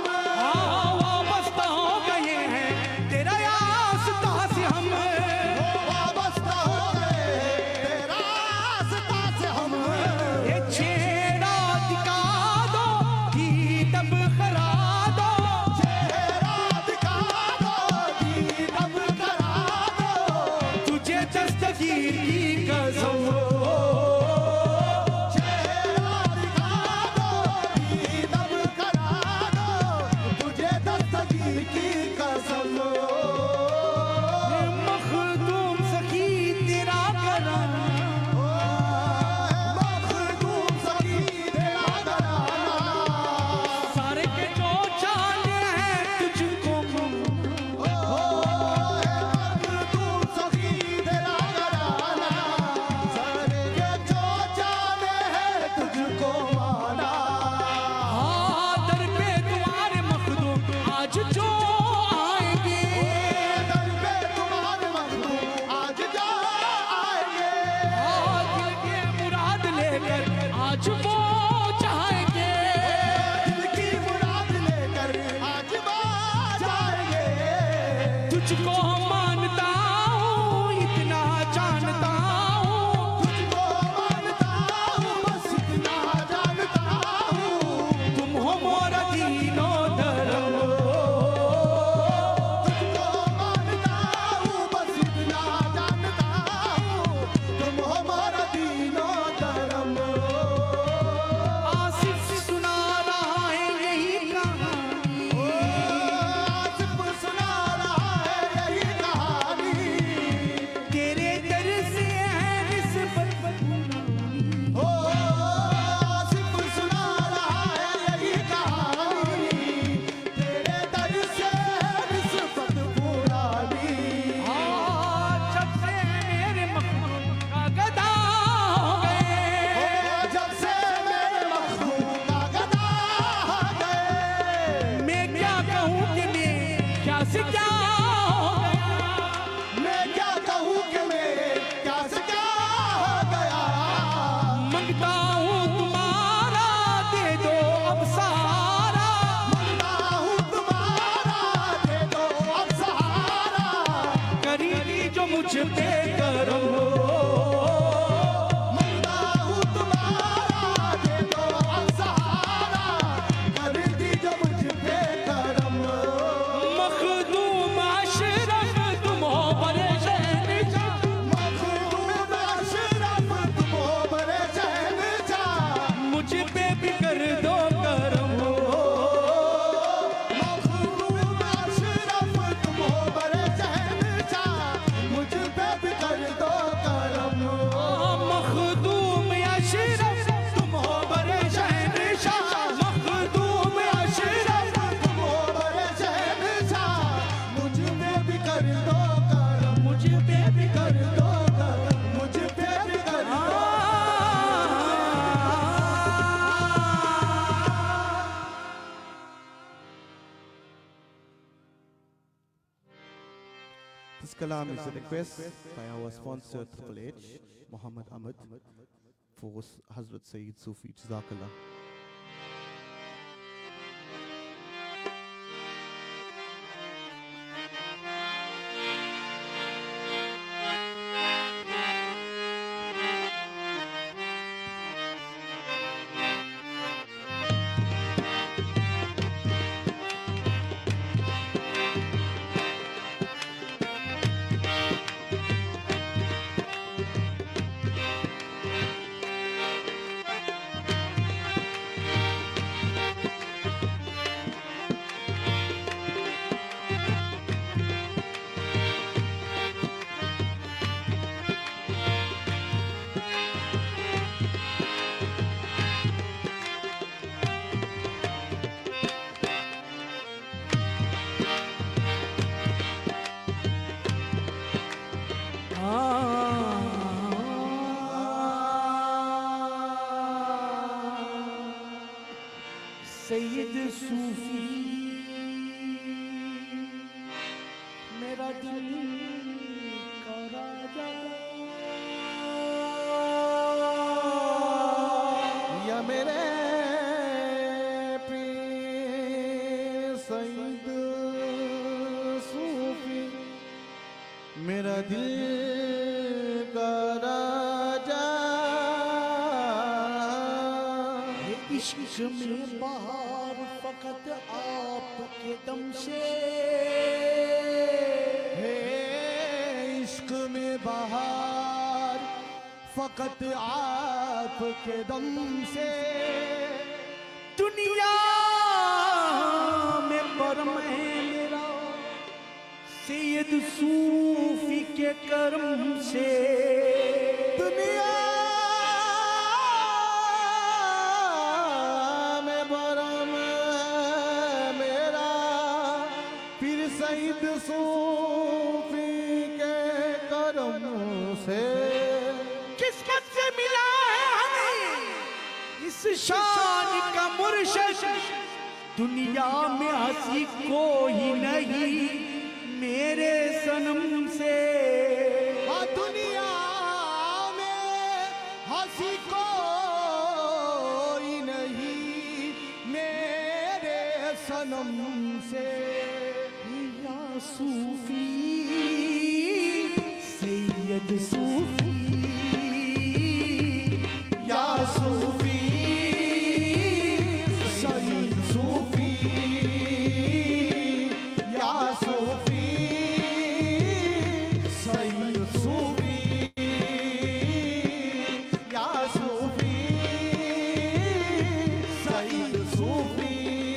से क्या हो गया, मैं क्या कहूँ कि मेरे क्या से क्या हो गया। मंगता हूँ तुम्हारा दे दो अब सहारा, मंगता हूँ तुम्हारा दे दो अब सहारा। करीबी जो मुझ पे करम हो, मंगता हूँ तुम्हारा दे दो अब सहारा। कर दी जो मुझ पे करम। मखदूम अशरफ तुम हो बड़े शहंशाह, मखदूम अशरफ तुम हो बड़े शहंशाह। मुझ पे भी कर दो करम हो। मखदूम अशरफ तुम हो बड़े शहंशाह। मुझ पे भी कर दो करम। मखदूम अशरफ तुम हो बड़े शहंशाह, मखदूम अशरफ तुम हो बड़े शहंशाह। मुझ पे भी कर दो करम। मुझ पे भी कर दो करम। मुझ पे भी कर दो। This kalam is a request by our sponsor Triple H, Muhammad Ahmad, for Hazrat Sayyid Sufi Jazakallah. Syed सूफी मेरा दिल का राजा, या मेरे पीर सईद सूफी मेरा दिल का राजा। इश्क में बहार फकत आपके दम से, हे इश्क में बहार फकत आपके दम से। दुनिया में परम है मेरा सैयद सूफी के करम से। दुनिया में बरम मेरा पीर सईद सूफी के करम से। किस्मत से मिला है हमें इस शान का मुर्शिद, दुनिया में हंसी कोई नहीं मेरे सनम से। दुनिया में हंसी कोई नहीं मेरे सनम से। या सूफी सैयद सूफी, या सूफी सईद सूफी, या सूफी सईद सूफी, या सूफी सईद सूफी,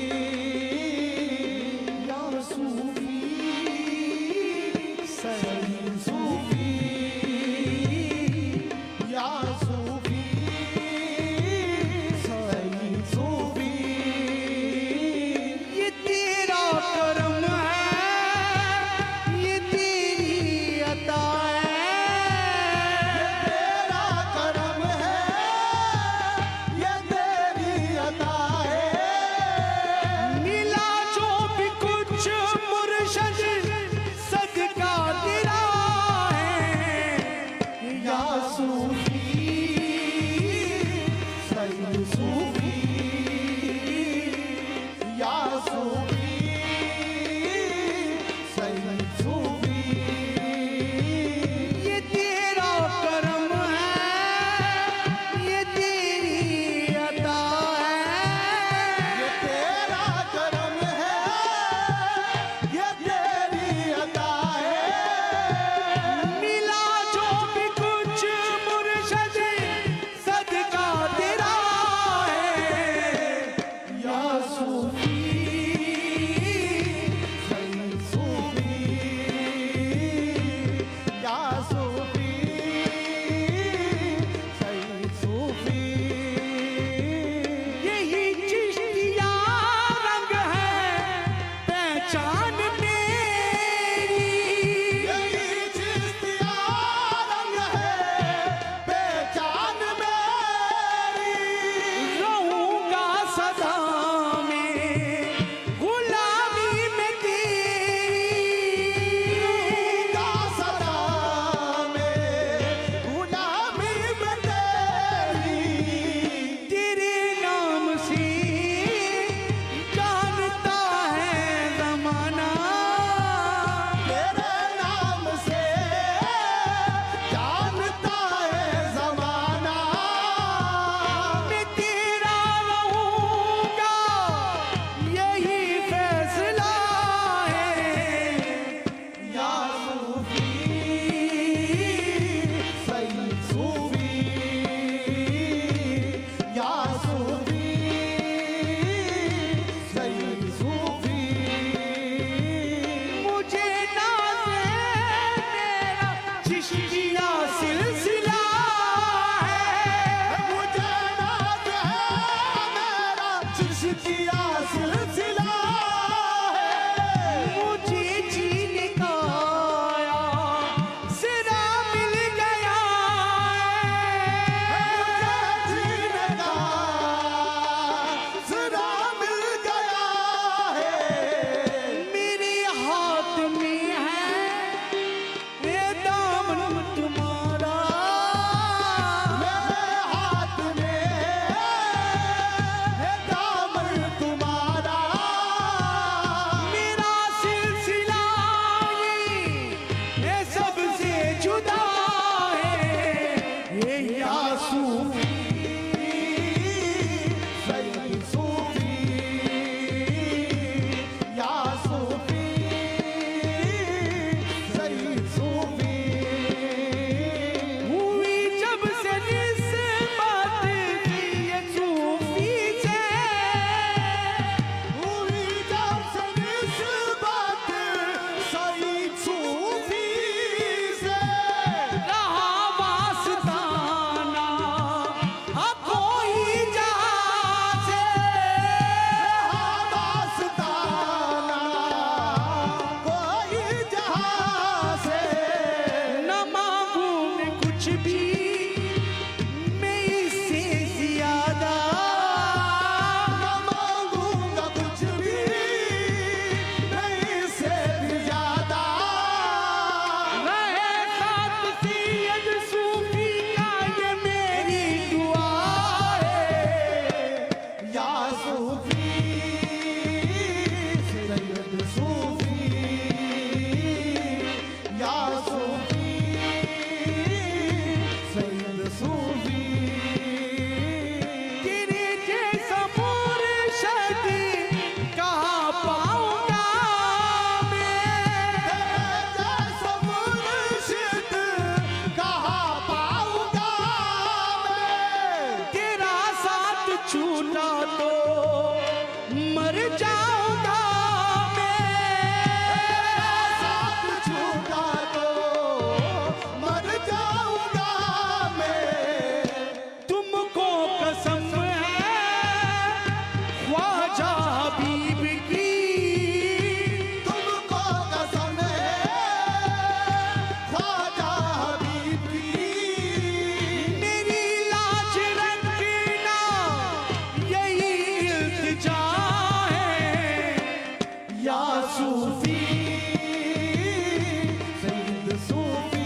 या सूफी सईद सूफी। चिश्तिया सिलसिला है, मुझे जीने का सिरा मिल गया मुझे जीने का सिरा मिल गया है। मेरे हाथ में है ये दामन तुम्हारा, मेरे हाथ में है दामन तुम्हारा, मेरा सिलसिला ये सबसे जुदा है। ये या सूफी सैयद सूफी, या सूफी सैयद सूफी। हुई जब से निस्बत ये सूफी से, हुई जब से निस्बत सैयद सूफी से, रहा वास्ताना हाँ कोई जहाँ से, वास्ताना कोई जहाँ से। न मांगू मैं कुछ भी मैं इससे ज्यादा, न मांगूंगा कुछ भी मैं इससे भी ज्यादा। रहे साथ सैयद सूफी का ये मेरी दुआ है। या सूफी सैयद सूफी, या सूफी सैयद सूफी। तेरे जैसा मुर्शिद कहाँ पाऊंगा मैं, जैसा मुर्शिद कहाँ पाऊंगा मैं। तेरा साथ छूटा तो मर जाऊंगा मैं, साथ छूटा तो मर जाऊंगा मैं। तुमको कसम है ख्वाजा हबीब की, तुमको कसम है ख्वाजा हबीब की। मेरी लाज रखना यही इल्तिजा है। या सूफी सैयद सूफी,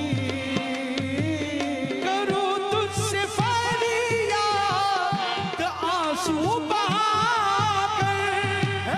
करूं तुझसे फरियाद आंसू बहाकर,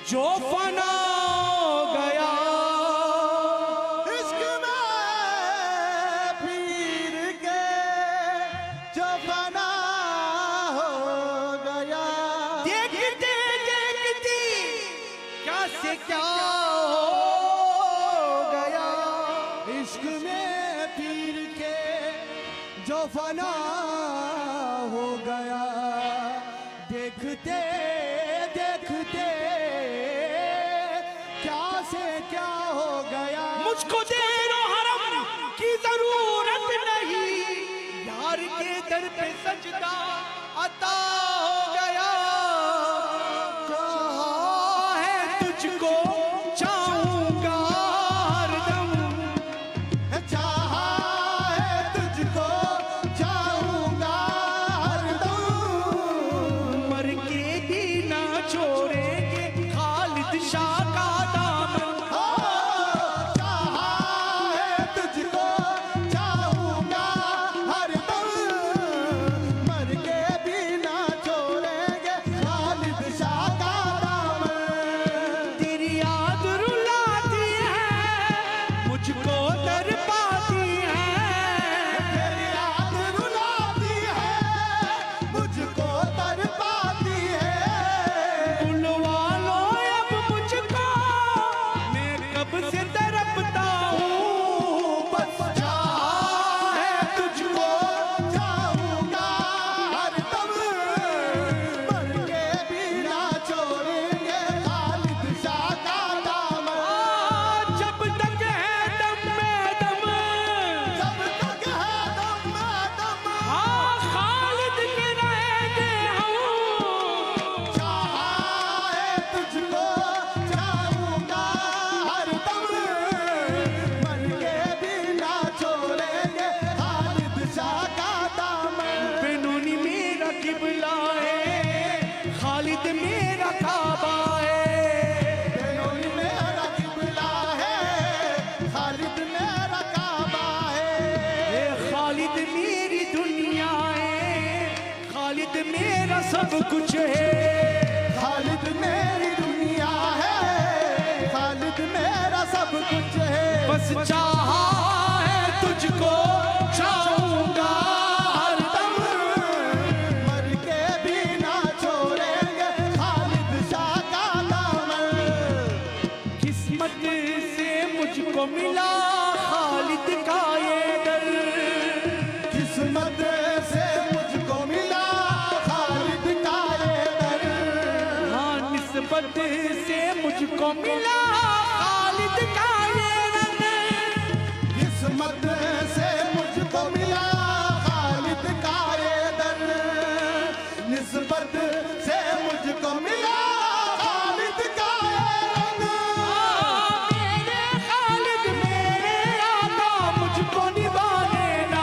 जो फना हो गया इश्क में पीर के जो फना हो गया। देखते देखती क्या से क्या हो गया। इश्क में पीर के जो फना हो गया। देखते देखते क्या से क्या हो गया। मुझको देरो हरम की जरूरत नहीं, यार के दर पे सजदा अता हो गया। चाहा है तुझको चाहूंगा हरदम, चाहा है तुझको चाहूंगा हरदम। मर के भी ना छोड़ेंगे खालिद शाह का दामन। चाहा है तुझको चाहूंगा हरदम। मर के भी ना छोड़ेंगे खालिद शाह का दामन। तेरी याद रुलाती है मुझको दर पाती है। तेरी याद रुलाती है मुझको तड़पाती है। बुलवा लो अब मुझको, मैं कब से तड़पता हूँ। बस चाहा है तुझको चाहूंगा हरदम। मर के भी ना छोड़ेंगे खालिद शाह का दामन। जब तक है दम में दम, जब तक है दम में दम। हाँ खालिद के रहेंगे हम। चाहा है तुझको चाहूंगा हरदम। मर के भी ना छोड़ेंगे खालिद शाह का दामन। बेनूनी मेरा किबला है, खालिद मेरा काबा है। बेनूनी मेरा किबला है, खालिद मेरा काबा है। खालिद मेरी दुनिया है, खालिद मेरा सब कुछ है। खालिद मेरी दुनिया है, खालिद मेरा सब कुछ है। बस चाहा है तुझको चाहूंगा हरदम। मर के भी ना छोड़ेंगे खालिद शाह का दामन। किस्मत से मुझको मिला खालिद का ये दर। किस्मत से मुझको मिला खालिद का ये दर। हाँ निस्बत से मुझको मिला खालिद का ये रंग। किस्मत से मुझको मिला खालिद का ये दर। निस्बत से मुझको मिला खालिद का ये रंग। मेरे खालिद मेरे आका मुझको निभाने ना,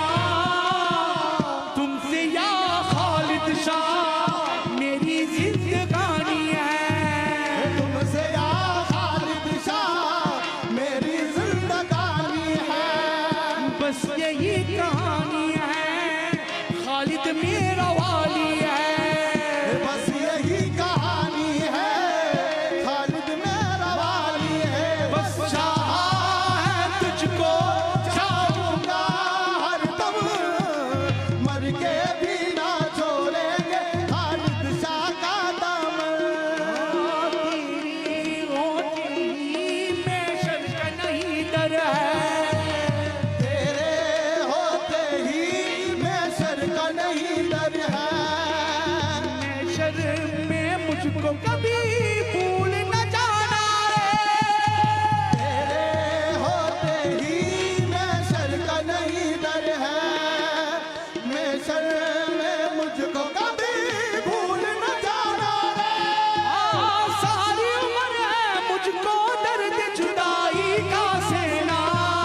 तुमसे या खालिद शाह मेरी जिंदगानी है। तुमसे या खालिद शाह मेरी जिंदगानी है। बस यही कहानी है, खालिद मेरा वाली है। बस यही कहानी है, खालिद मेरा वाली है। बस चाहा है तुझको चाहूंगा हरदम। मर के भी ना छोड़ेंगे खालिद शाह का दामन। तेरी होती में शर्क नहीं डर है। तेरे होते ही मैं शर का नहीं डर है। शर में मुझको कभी भूल न जाना रे। तेरे होते ही मैं शर का नहीं डर है। मैं शर में मुझको कभी भूल न जाना रे। सारी उम्र है मुझको दर्द जुदाई का सेना।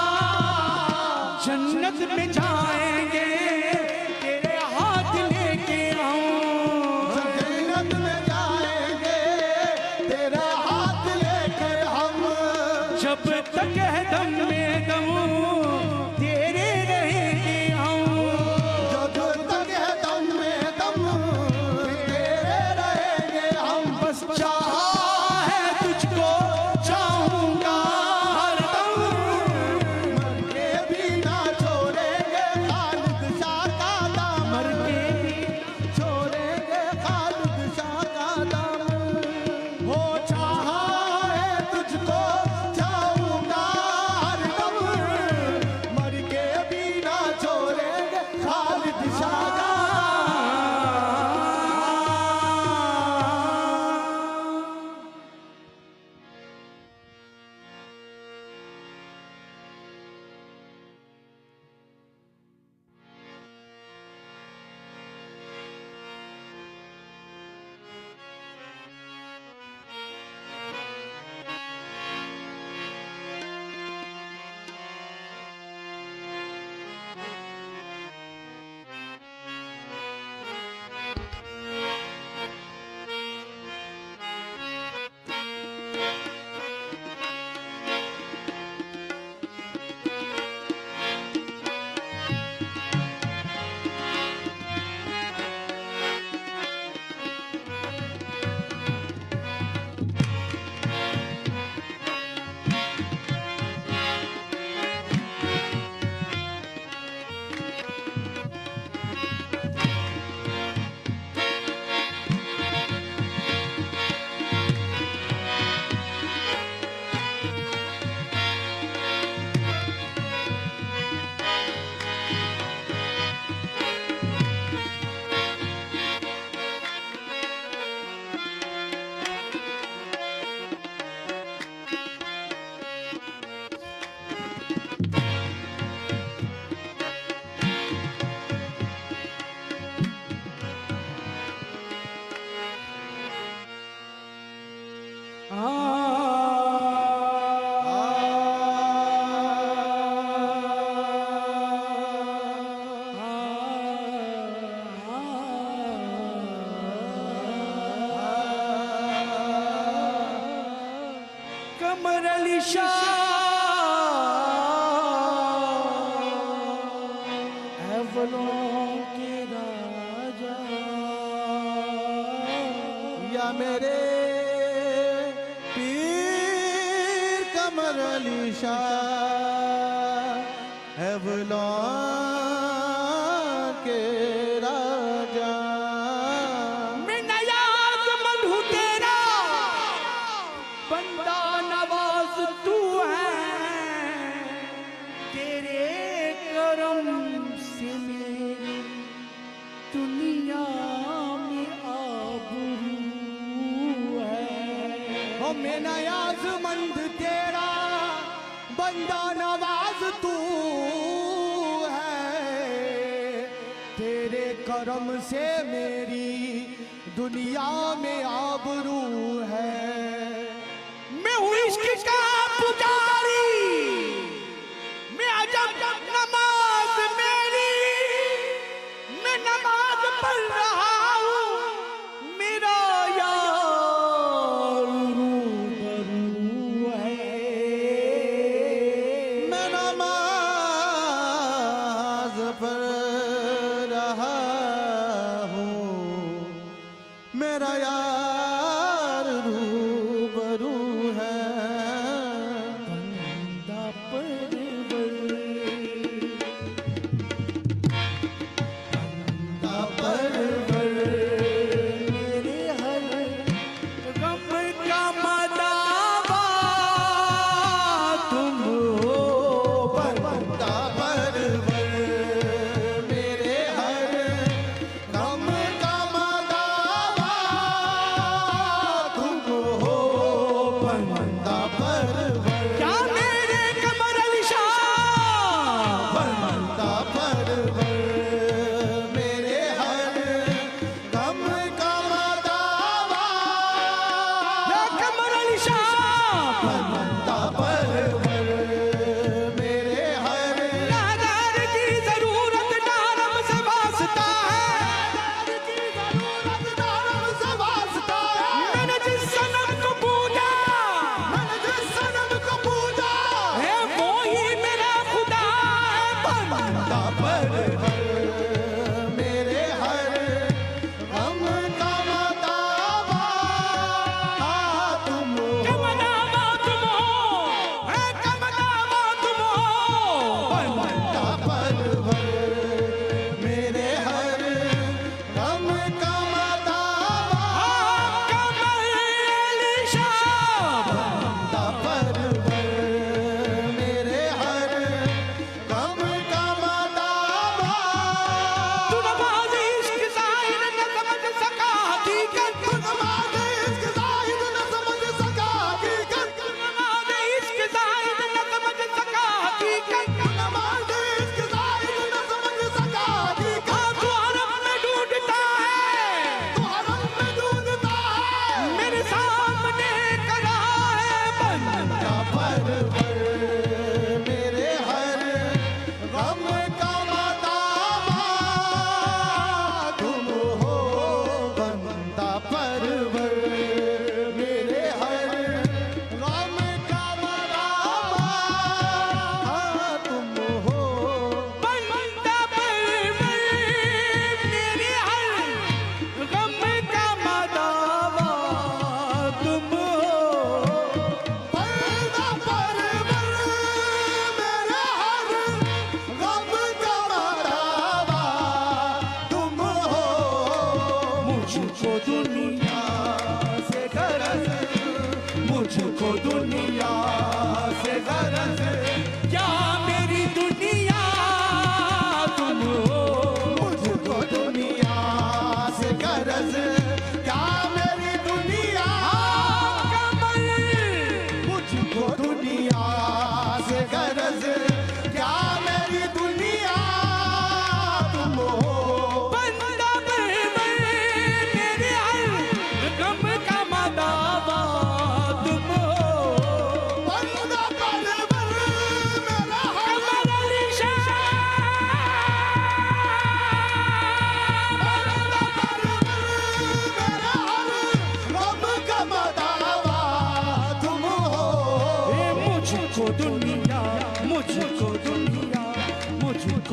जन्नत में जाएंगे तेरे हाथ लेके आऊं। जन्नत में जाएंगे तेरा हाथ लेकर हम। जब तक है दम में दम तेरे रहेंगे हम। जब तक है दम में दम तेरे रहेंगे हम। बस चाहा है कमर अली शाह अवलों के राजा या मेरे पीर कमर अली शाह अवलों के राजा मैं नयाज़मंद हूँ तेरा बंदा नवाज तू है तेरे करम से मेरी दुनिया में आबरू है। ओ मैं नयाज़मंद तेरा बंदा नवाज तू है तेरे करम से मेरी दुनिया में आबरू है। मैं हूँ इश्क का पुजारी मैं अजब नमाज मेरी मैं नमाज पढ़ रहा हूँ मेरा यार रूबरू है। मैं नमाज पढ़ रहा हूँ मेरा यार रूबरू है। बंदा परवर बंदा परवर मेरे हर गम का मदावा तुम हो। बंदा परवर मेरे हर गम का मदावा तुम हो। बंदा परवर क्या मेरे कमर अली शाह बंदा परवर मेरे हर गम का मदावा या कमर अली शाह बंदा परवर मेरे हर नादार की जरूरत नारम से वास्ता है। की जरूरत नाम से वास्ता है। मैंने जिस सनम को पूजा मैंने जिस सनम को पूजा है वो ही मेरा खुदा है। बंदा परवर मेरे हर गम का मदावा तुम हो। कमनामा तुम हो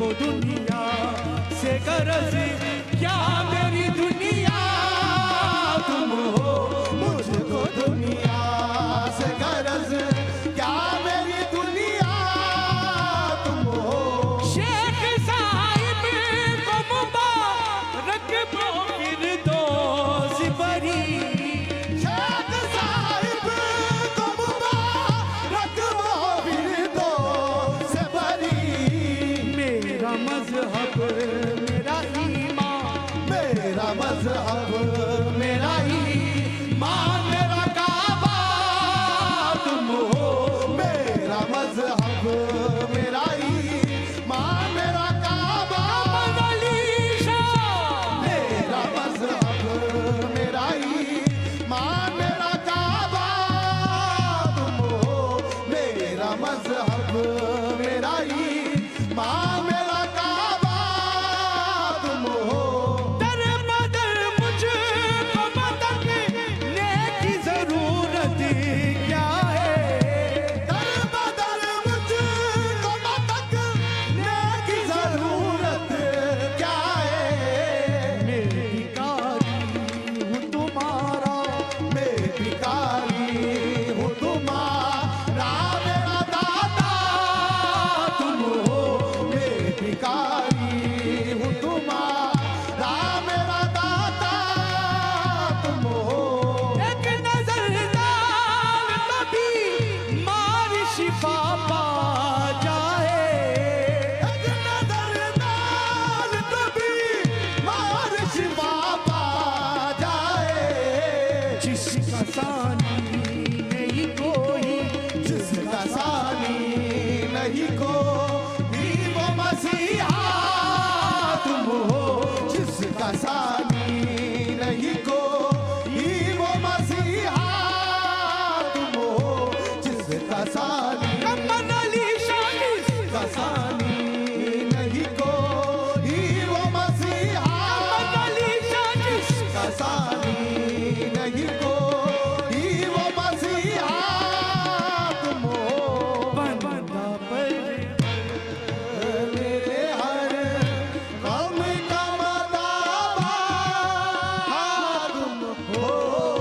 दुनिया से गरज क्या मेरी दुनिया तुम हो, मुझको दुनिया से गरज क्या मेरी दुनिया तुम हो। शेख साहिब को मुबारक फिरदौस भरी, शेख साहिब को मुबारक फिरदौस भरी। मेरा मजहब मेरा ईमान, मेरा मजहब मेरा ईमान, मेरा काबा तुम हो। मेरा मजहब मेरा ईमान, मेरा काबा। मेरा मजहब मेरा ईमान, मेरा काबा तुम हो। मेरा मजहब मेरा ईमान, मेरा काबा तुम हो। दर बदर मुझको मदद की जरूरत क्या है, दर बदर मुझको मदद की जरूरत क्या है। मैं भिखारी हूँ तुम्हारा, मैं भिखारी हूँ तुम्हारा, मेरा दाता तुम हो। मैं भिखारी हूँ तुम्हारा, मेरा दाता तुम हो। एक नजर डाल तभी मारी शिफा पा जाए, एक नजर डाल तभी मार शिफा पा जाए। जिसका सानी नहीं कोई, जिसका सानी नहीं कोई वो मसीहा तुम हो। जिसका सानी नहीं कोई वो मसीहा तुम हो। जिसका सानी कमर अली शानी, का सानी नहीं कोई वो मसीहा। कमर अली शानी, का सानी नहीं कोई वो मसीहा तुम हो। बंदा पर मेरे हर गम का मदावा तुम हो।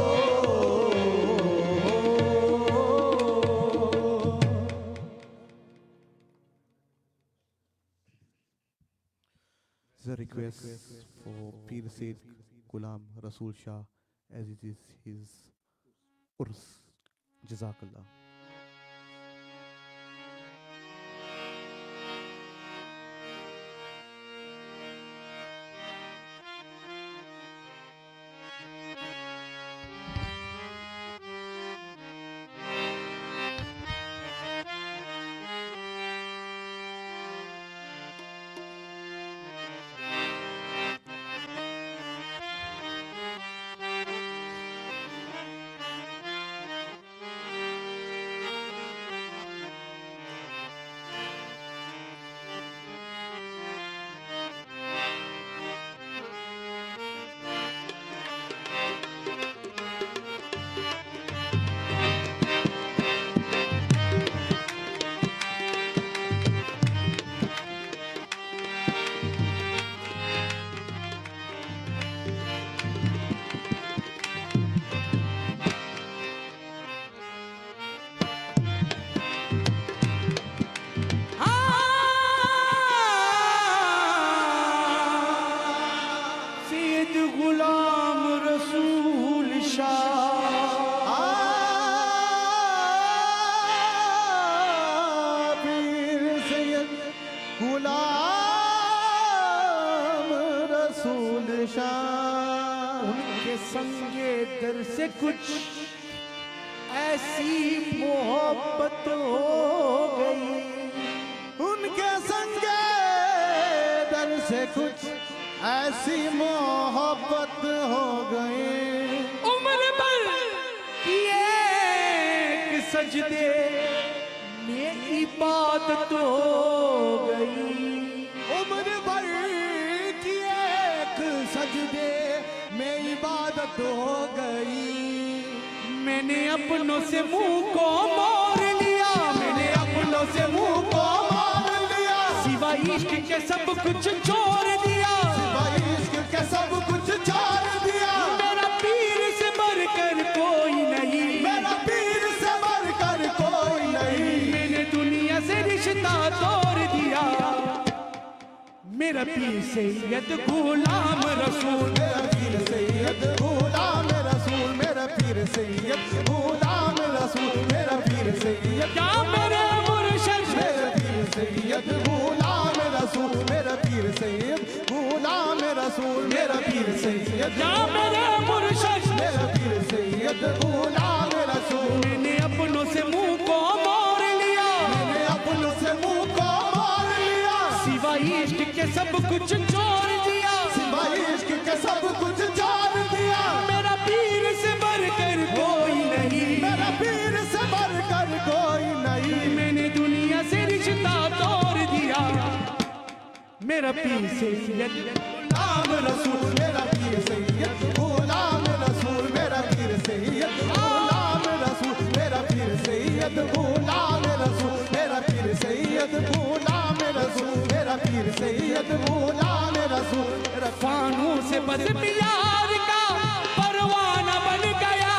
The request for Pir Said Ghulam Rasul Shah as it is his Urs. Jazakallah. Syed Ghulam Rasool Shah, पीर सैयद गुलाम रसूल शाह। उनके संगे दर से कुछ ऐसी मोहब्बत हो गई, उनके संगे दर से कुछ ऐसी मोहब्बत हो गई। उम्र भर की एक सजदे में इबादत हो गई, उम्र भर की एक सजदे में इबादत हो गई। मैंने अपनों से मुंह को मोड़ लिया, मैंने अपनों से मुंह को मोड़ लिया, सिवा सिवाय इश्क के सब कुछ छोड़ दिया, सिवाय इश्क के सब कुछ छोड़ दिया। मेरा पीर से बढ़कर कोई नहीं, मेरा पीर से बढ़कर कोई नहीं। मैंने दुनिया से रिश्ता तोड़ दिया, मेरा पीर सैयद गुलाम रसूल, मेरा पीर सैयद गुलाम रसूल, मेरा पीर सैयद गुलाम रसूल, मेरा पीर सैयद क्या मेरे मुर्शिद, मेरा पीर सैयद गुलाम रसूल, मेरा पीर सैयद गुलाम रसूल, मेरा पीर सैयद क्या मेरे मुर्शिद, मेरा पीर सैयद गुलाम रसूल। मैंने अपनों से मुंह को मोड़ लिया, मैंने अपनों से मुंह को मोड़ लिया, सिवाय इश्क के सब कुछ छोड़ दिया, सिवाय इश्क के सब कुछ छोड़ दिया। मेरा पीर से बढ़कर कोई नहीं, मेरा पीर से बढ़कर कोई नहीं। मैंने दुनिया से रिश्ता तोड़ दिया, मेरा पीर सैयद गुलाम रसूल, मेरा पीर सैयद गुलाम रसूल, मेरा पीर सैयद गुलाम रसूल, मेरा पीर सैयद गुलाम रसूल, मेरा पीर सैयद गुलाम रसूल, मेरा पीर सैयद गुलाम रसूल, मेरा फानू से बस प्यार का परवाना बन गया,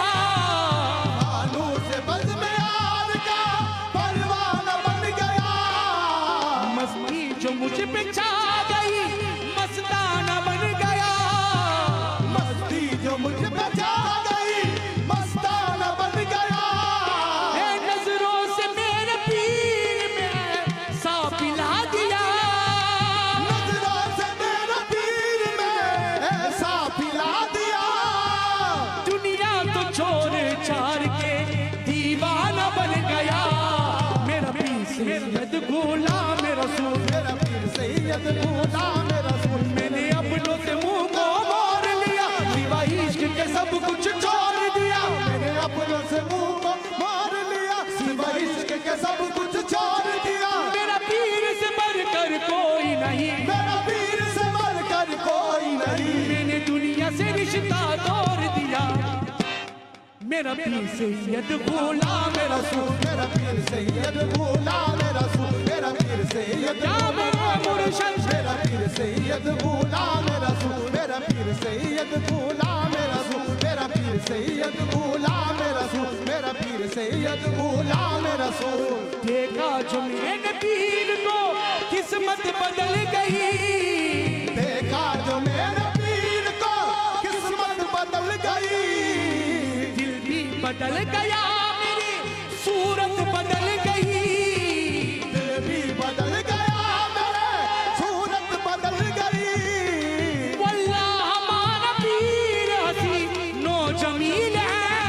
आलू से बस में यार का परवाना बन गया। मस्ती जो मुझ पे छा गई मस्ताना बन गया, मस्ती जो मुझ पे छा गई मस्ताना बन गया। ए नजरों से मेरे पीर में सा पिला दिया, नजरों से मेरा पीर में ऐसा पिला दिया। दुनिया तो छोड़ छाड़ के दीवाना बन गया, मेरा पीर सैयद गुलाम रसूल, मेरा पीर सैयद गुलाम रसूल, मैंने अपनों से मुंह को मोड़ लिया, सिवाय इश्क के सब कुछ छोड़ दिया, मैंने अपनों से मुंह को मार लिया, सिवाय इश्क के सब कुछ छोड़ दिया। मेरा पीर से बढ़कर कोई नहीं, मेरा पीर से बढ़कर कोई नहीं। मैंने दुनिया से रिश्ता तोड़ दिया, मेरा पीर सैयद गुलाम रसूल, मेरा पीर सैयद गुलाम रसूल, मेरा पीर सैयद क्या मेरे मुर्शिद, मेरा पीर सैयद गुलाम रसूल, मेरा पीर सैयद गुलाम रसूल, मेरा पीर सैयद गुलाम रसूल, मेरा पीर सैयद गुलाम रसूल। देखा जो मैंने पीर को किस्मत बदल गई, देखा जो मेरे पीर को किस्मत बदल गई। दिल भी बदल गया, मेरी सूरत बदल गई, दिल भी बदल गया, मेरे सूरत बदल गई। वल्लाह हमारा पीर हसी नो जमील है,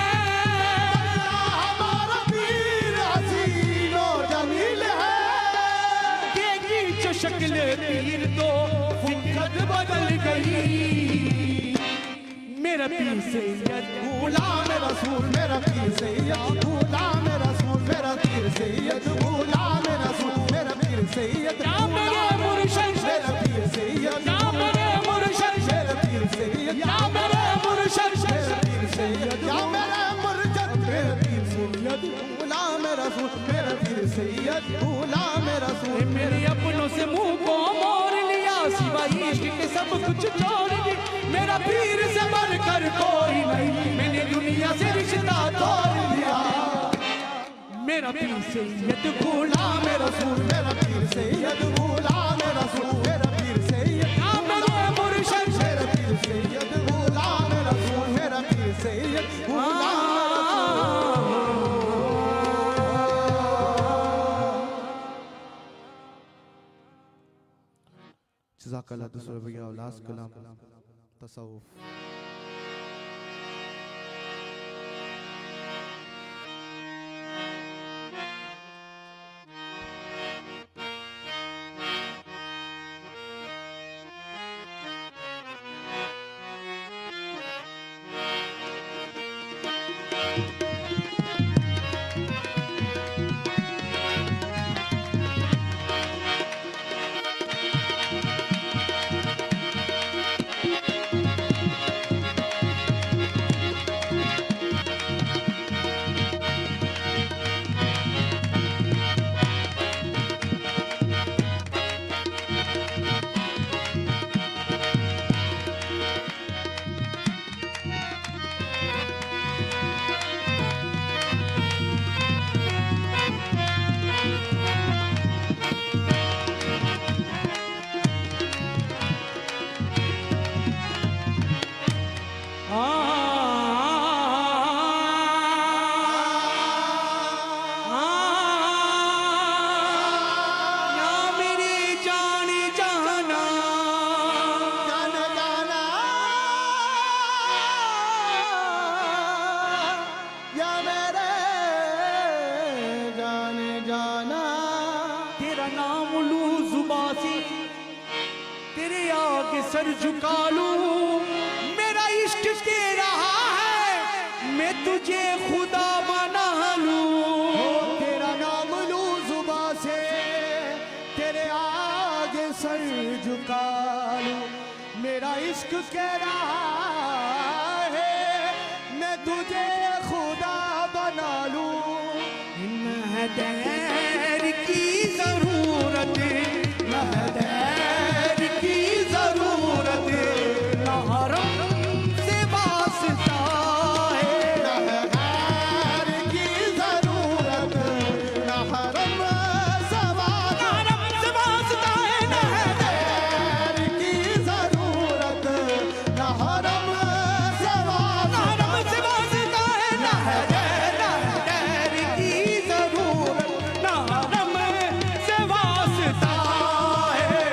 हमारा पीर हसीन और जमील है। देखी जो शक्ल पीर तो फिक्र बदल गई, मेरा पीर सैयद गुलाम रसूल, मेरा पीर सैयद गुलाम रसूल, मेरा पीर सैयद गुलाम रसूल, मेरा पीर सैयद क्या मेरे मुर्शिद, मेरा पीर सैयद क्या मेरे मुर्शिद, मेरा पीर सैयद क्या मेरे मुर्शिद, मेरा पीर सैयद या मेरा मुर्शिद, मेरा पीर सैयद गुलाम रसूल, मेरा पीर सैयद गुलाम रसूल। मेरे अपनों से मुंह को मोड़ लिया, सिवाय इश्क के सब कुछ छोड़ दिया, मेरा पीर से बढ़कर कोई नहीं, मैंने दुनिया से रिश्ता तोड़ दिया, मेरा पीर सैयद गुलाम रसूल, मेरा पीर सैयद गुलाम रसूल, मेरा पीर सैयद क्या मेरे मुर्शिद, मेरा पीर सैयद गुलाम रसूल, मेरा पीर सैयद गुलाम जज़ाकल्लाह। दूसरा भैया लास्ट कलाम तसव्वुफ। आगे सर झुका लूं, मेरा इश्क तेरा है मैं तुझे खुदा बना लूं। तेरा नाम लूं जुबां से, तेरे आगे सर झुका लूं, मेरा इश्क कह रहा है मैं तुझे खुदा बना लूं। महदैर की जरूरत, महदैर की जरूरत, ना हरम से वास्ता है। महदैर की जरूरत, ना हरम से वास्ता है। महदैर की जरूरत, ना हरम से वास्ता है। महदैर की जरूरत, ना हरम से वास्ता है।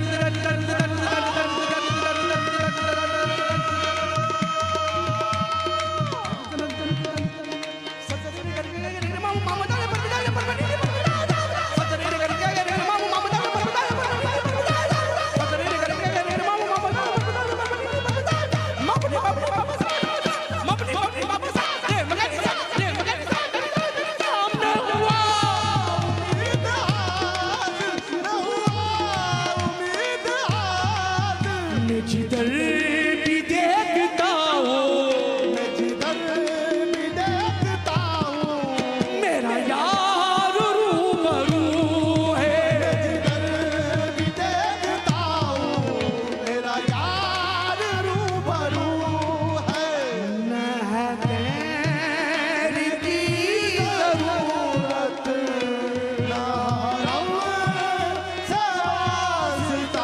जिधर भी देखता हूँ, मैं जिधर भी देखता हूँ, मेरा यार रूबरू है। जिधर भी देखता हूँ, मेरा यार रूबरू है। न है तेरी की जरूरत, ना रब से वास्ता।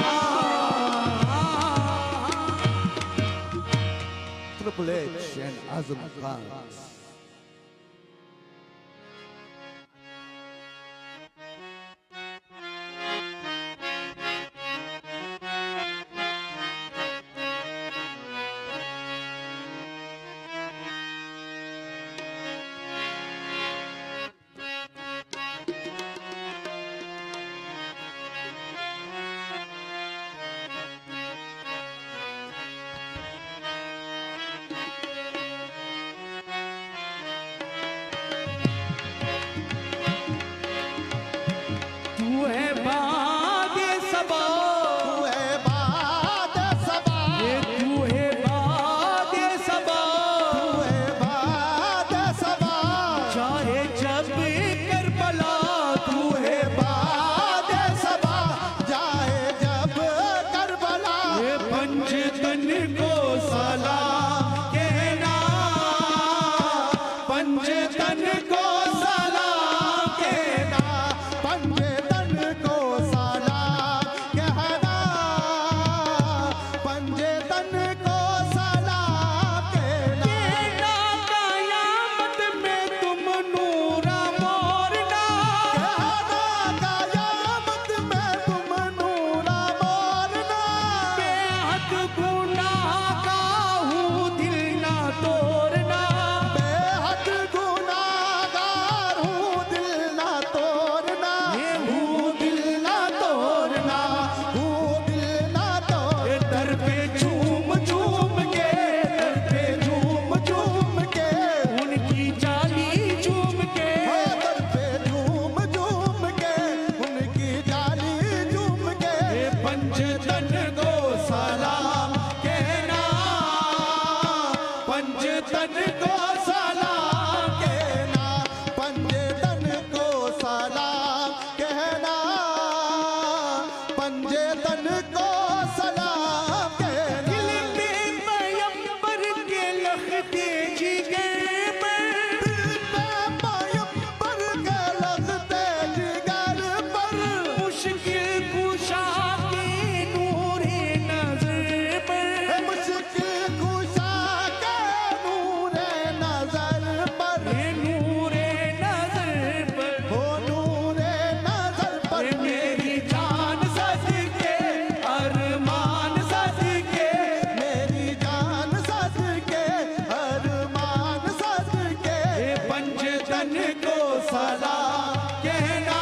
Triple H and Azam Khan. तू है बादे सबा, तू है बाद सबा, ये तू है बादे सबा, तू है बाद सबा, चाहे जब करबला तू है बाद सबा, जाए जब करबला। ये पंचतन को सलाम कहना, पंचतन को सलाम कहना, पंचतन को सलाम कहना, पंचतन को सलाम कहना। कहना कयामत में तुम नूरा मोरना, कहना कयामत में तुम नूरा मोरना। बेहद गुनाह का हूँ दिल ना तोड़ना, बेहद गुनाहगार हूँ दिल ना तोड़ना। ये हूँ दिल ना तोड़ना। हूँ दिल ना तोड़ना। ये दर पे झूम झूम के, दर पे झूम झूम के उनकी जाली झूम के, दर पे झूम झूम के उनकी जाली झूम के। ये पंचतन को सलाम कहना, पंचतन को सलाम कहना, पंचतन को सलाम कहना, पंचतन को सलाम कहना। दिल में पैगंबर के लखते जिगर पर, पैगंबर के लगते जिगर पर, मुश्किल कुशा के नूरे नजर पर, मुश्किल कुशा के नूरे नजर पर, ये नूरे नजर पर, हो नूरे नजर पर। ये मेरी जान सदके, अरमान सदके, मेरी जान सदके, अरमान सदके। ये पंचतन को सलाम कहना,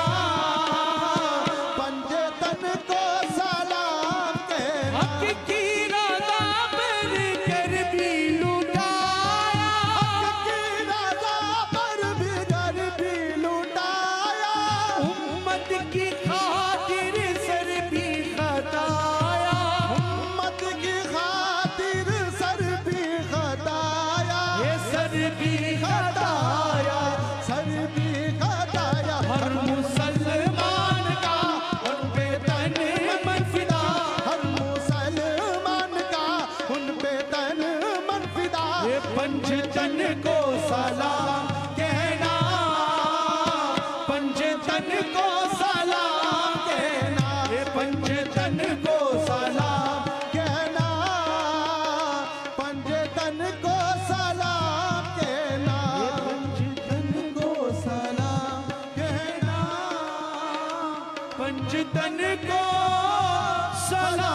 पंचतन को सलाम कहना। हक की रज़ा पर कर भी लुटाया, की रज़ा पर भी घर भी लुटाया। उम्मत की खातिर सर भी खताया, उम्मत की खातिर सर भी खताया। ये सर भी खताया। सर भी खताया। हर मुसलमान का उन पे तन मन फिदा, हर मुसलमान का उन पे तन मन फिदा। ये पंचतन को सलाम कहना, पंचतन को सलाम कहना, ये पंचतन को सलाम कहना, पंचतन को सलाम कहना। पंचतन को सलाम कहना, पंचतन को सलाम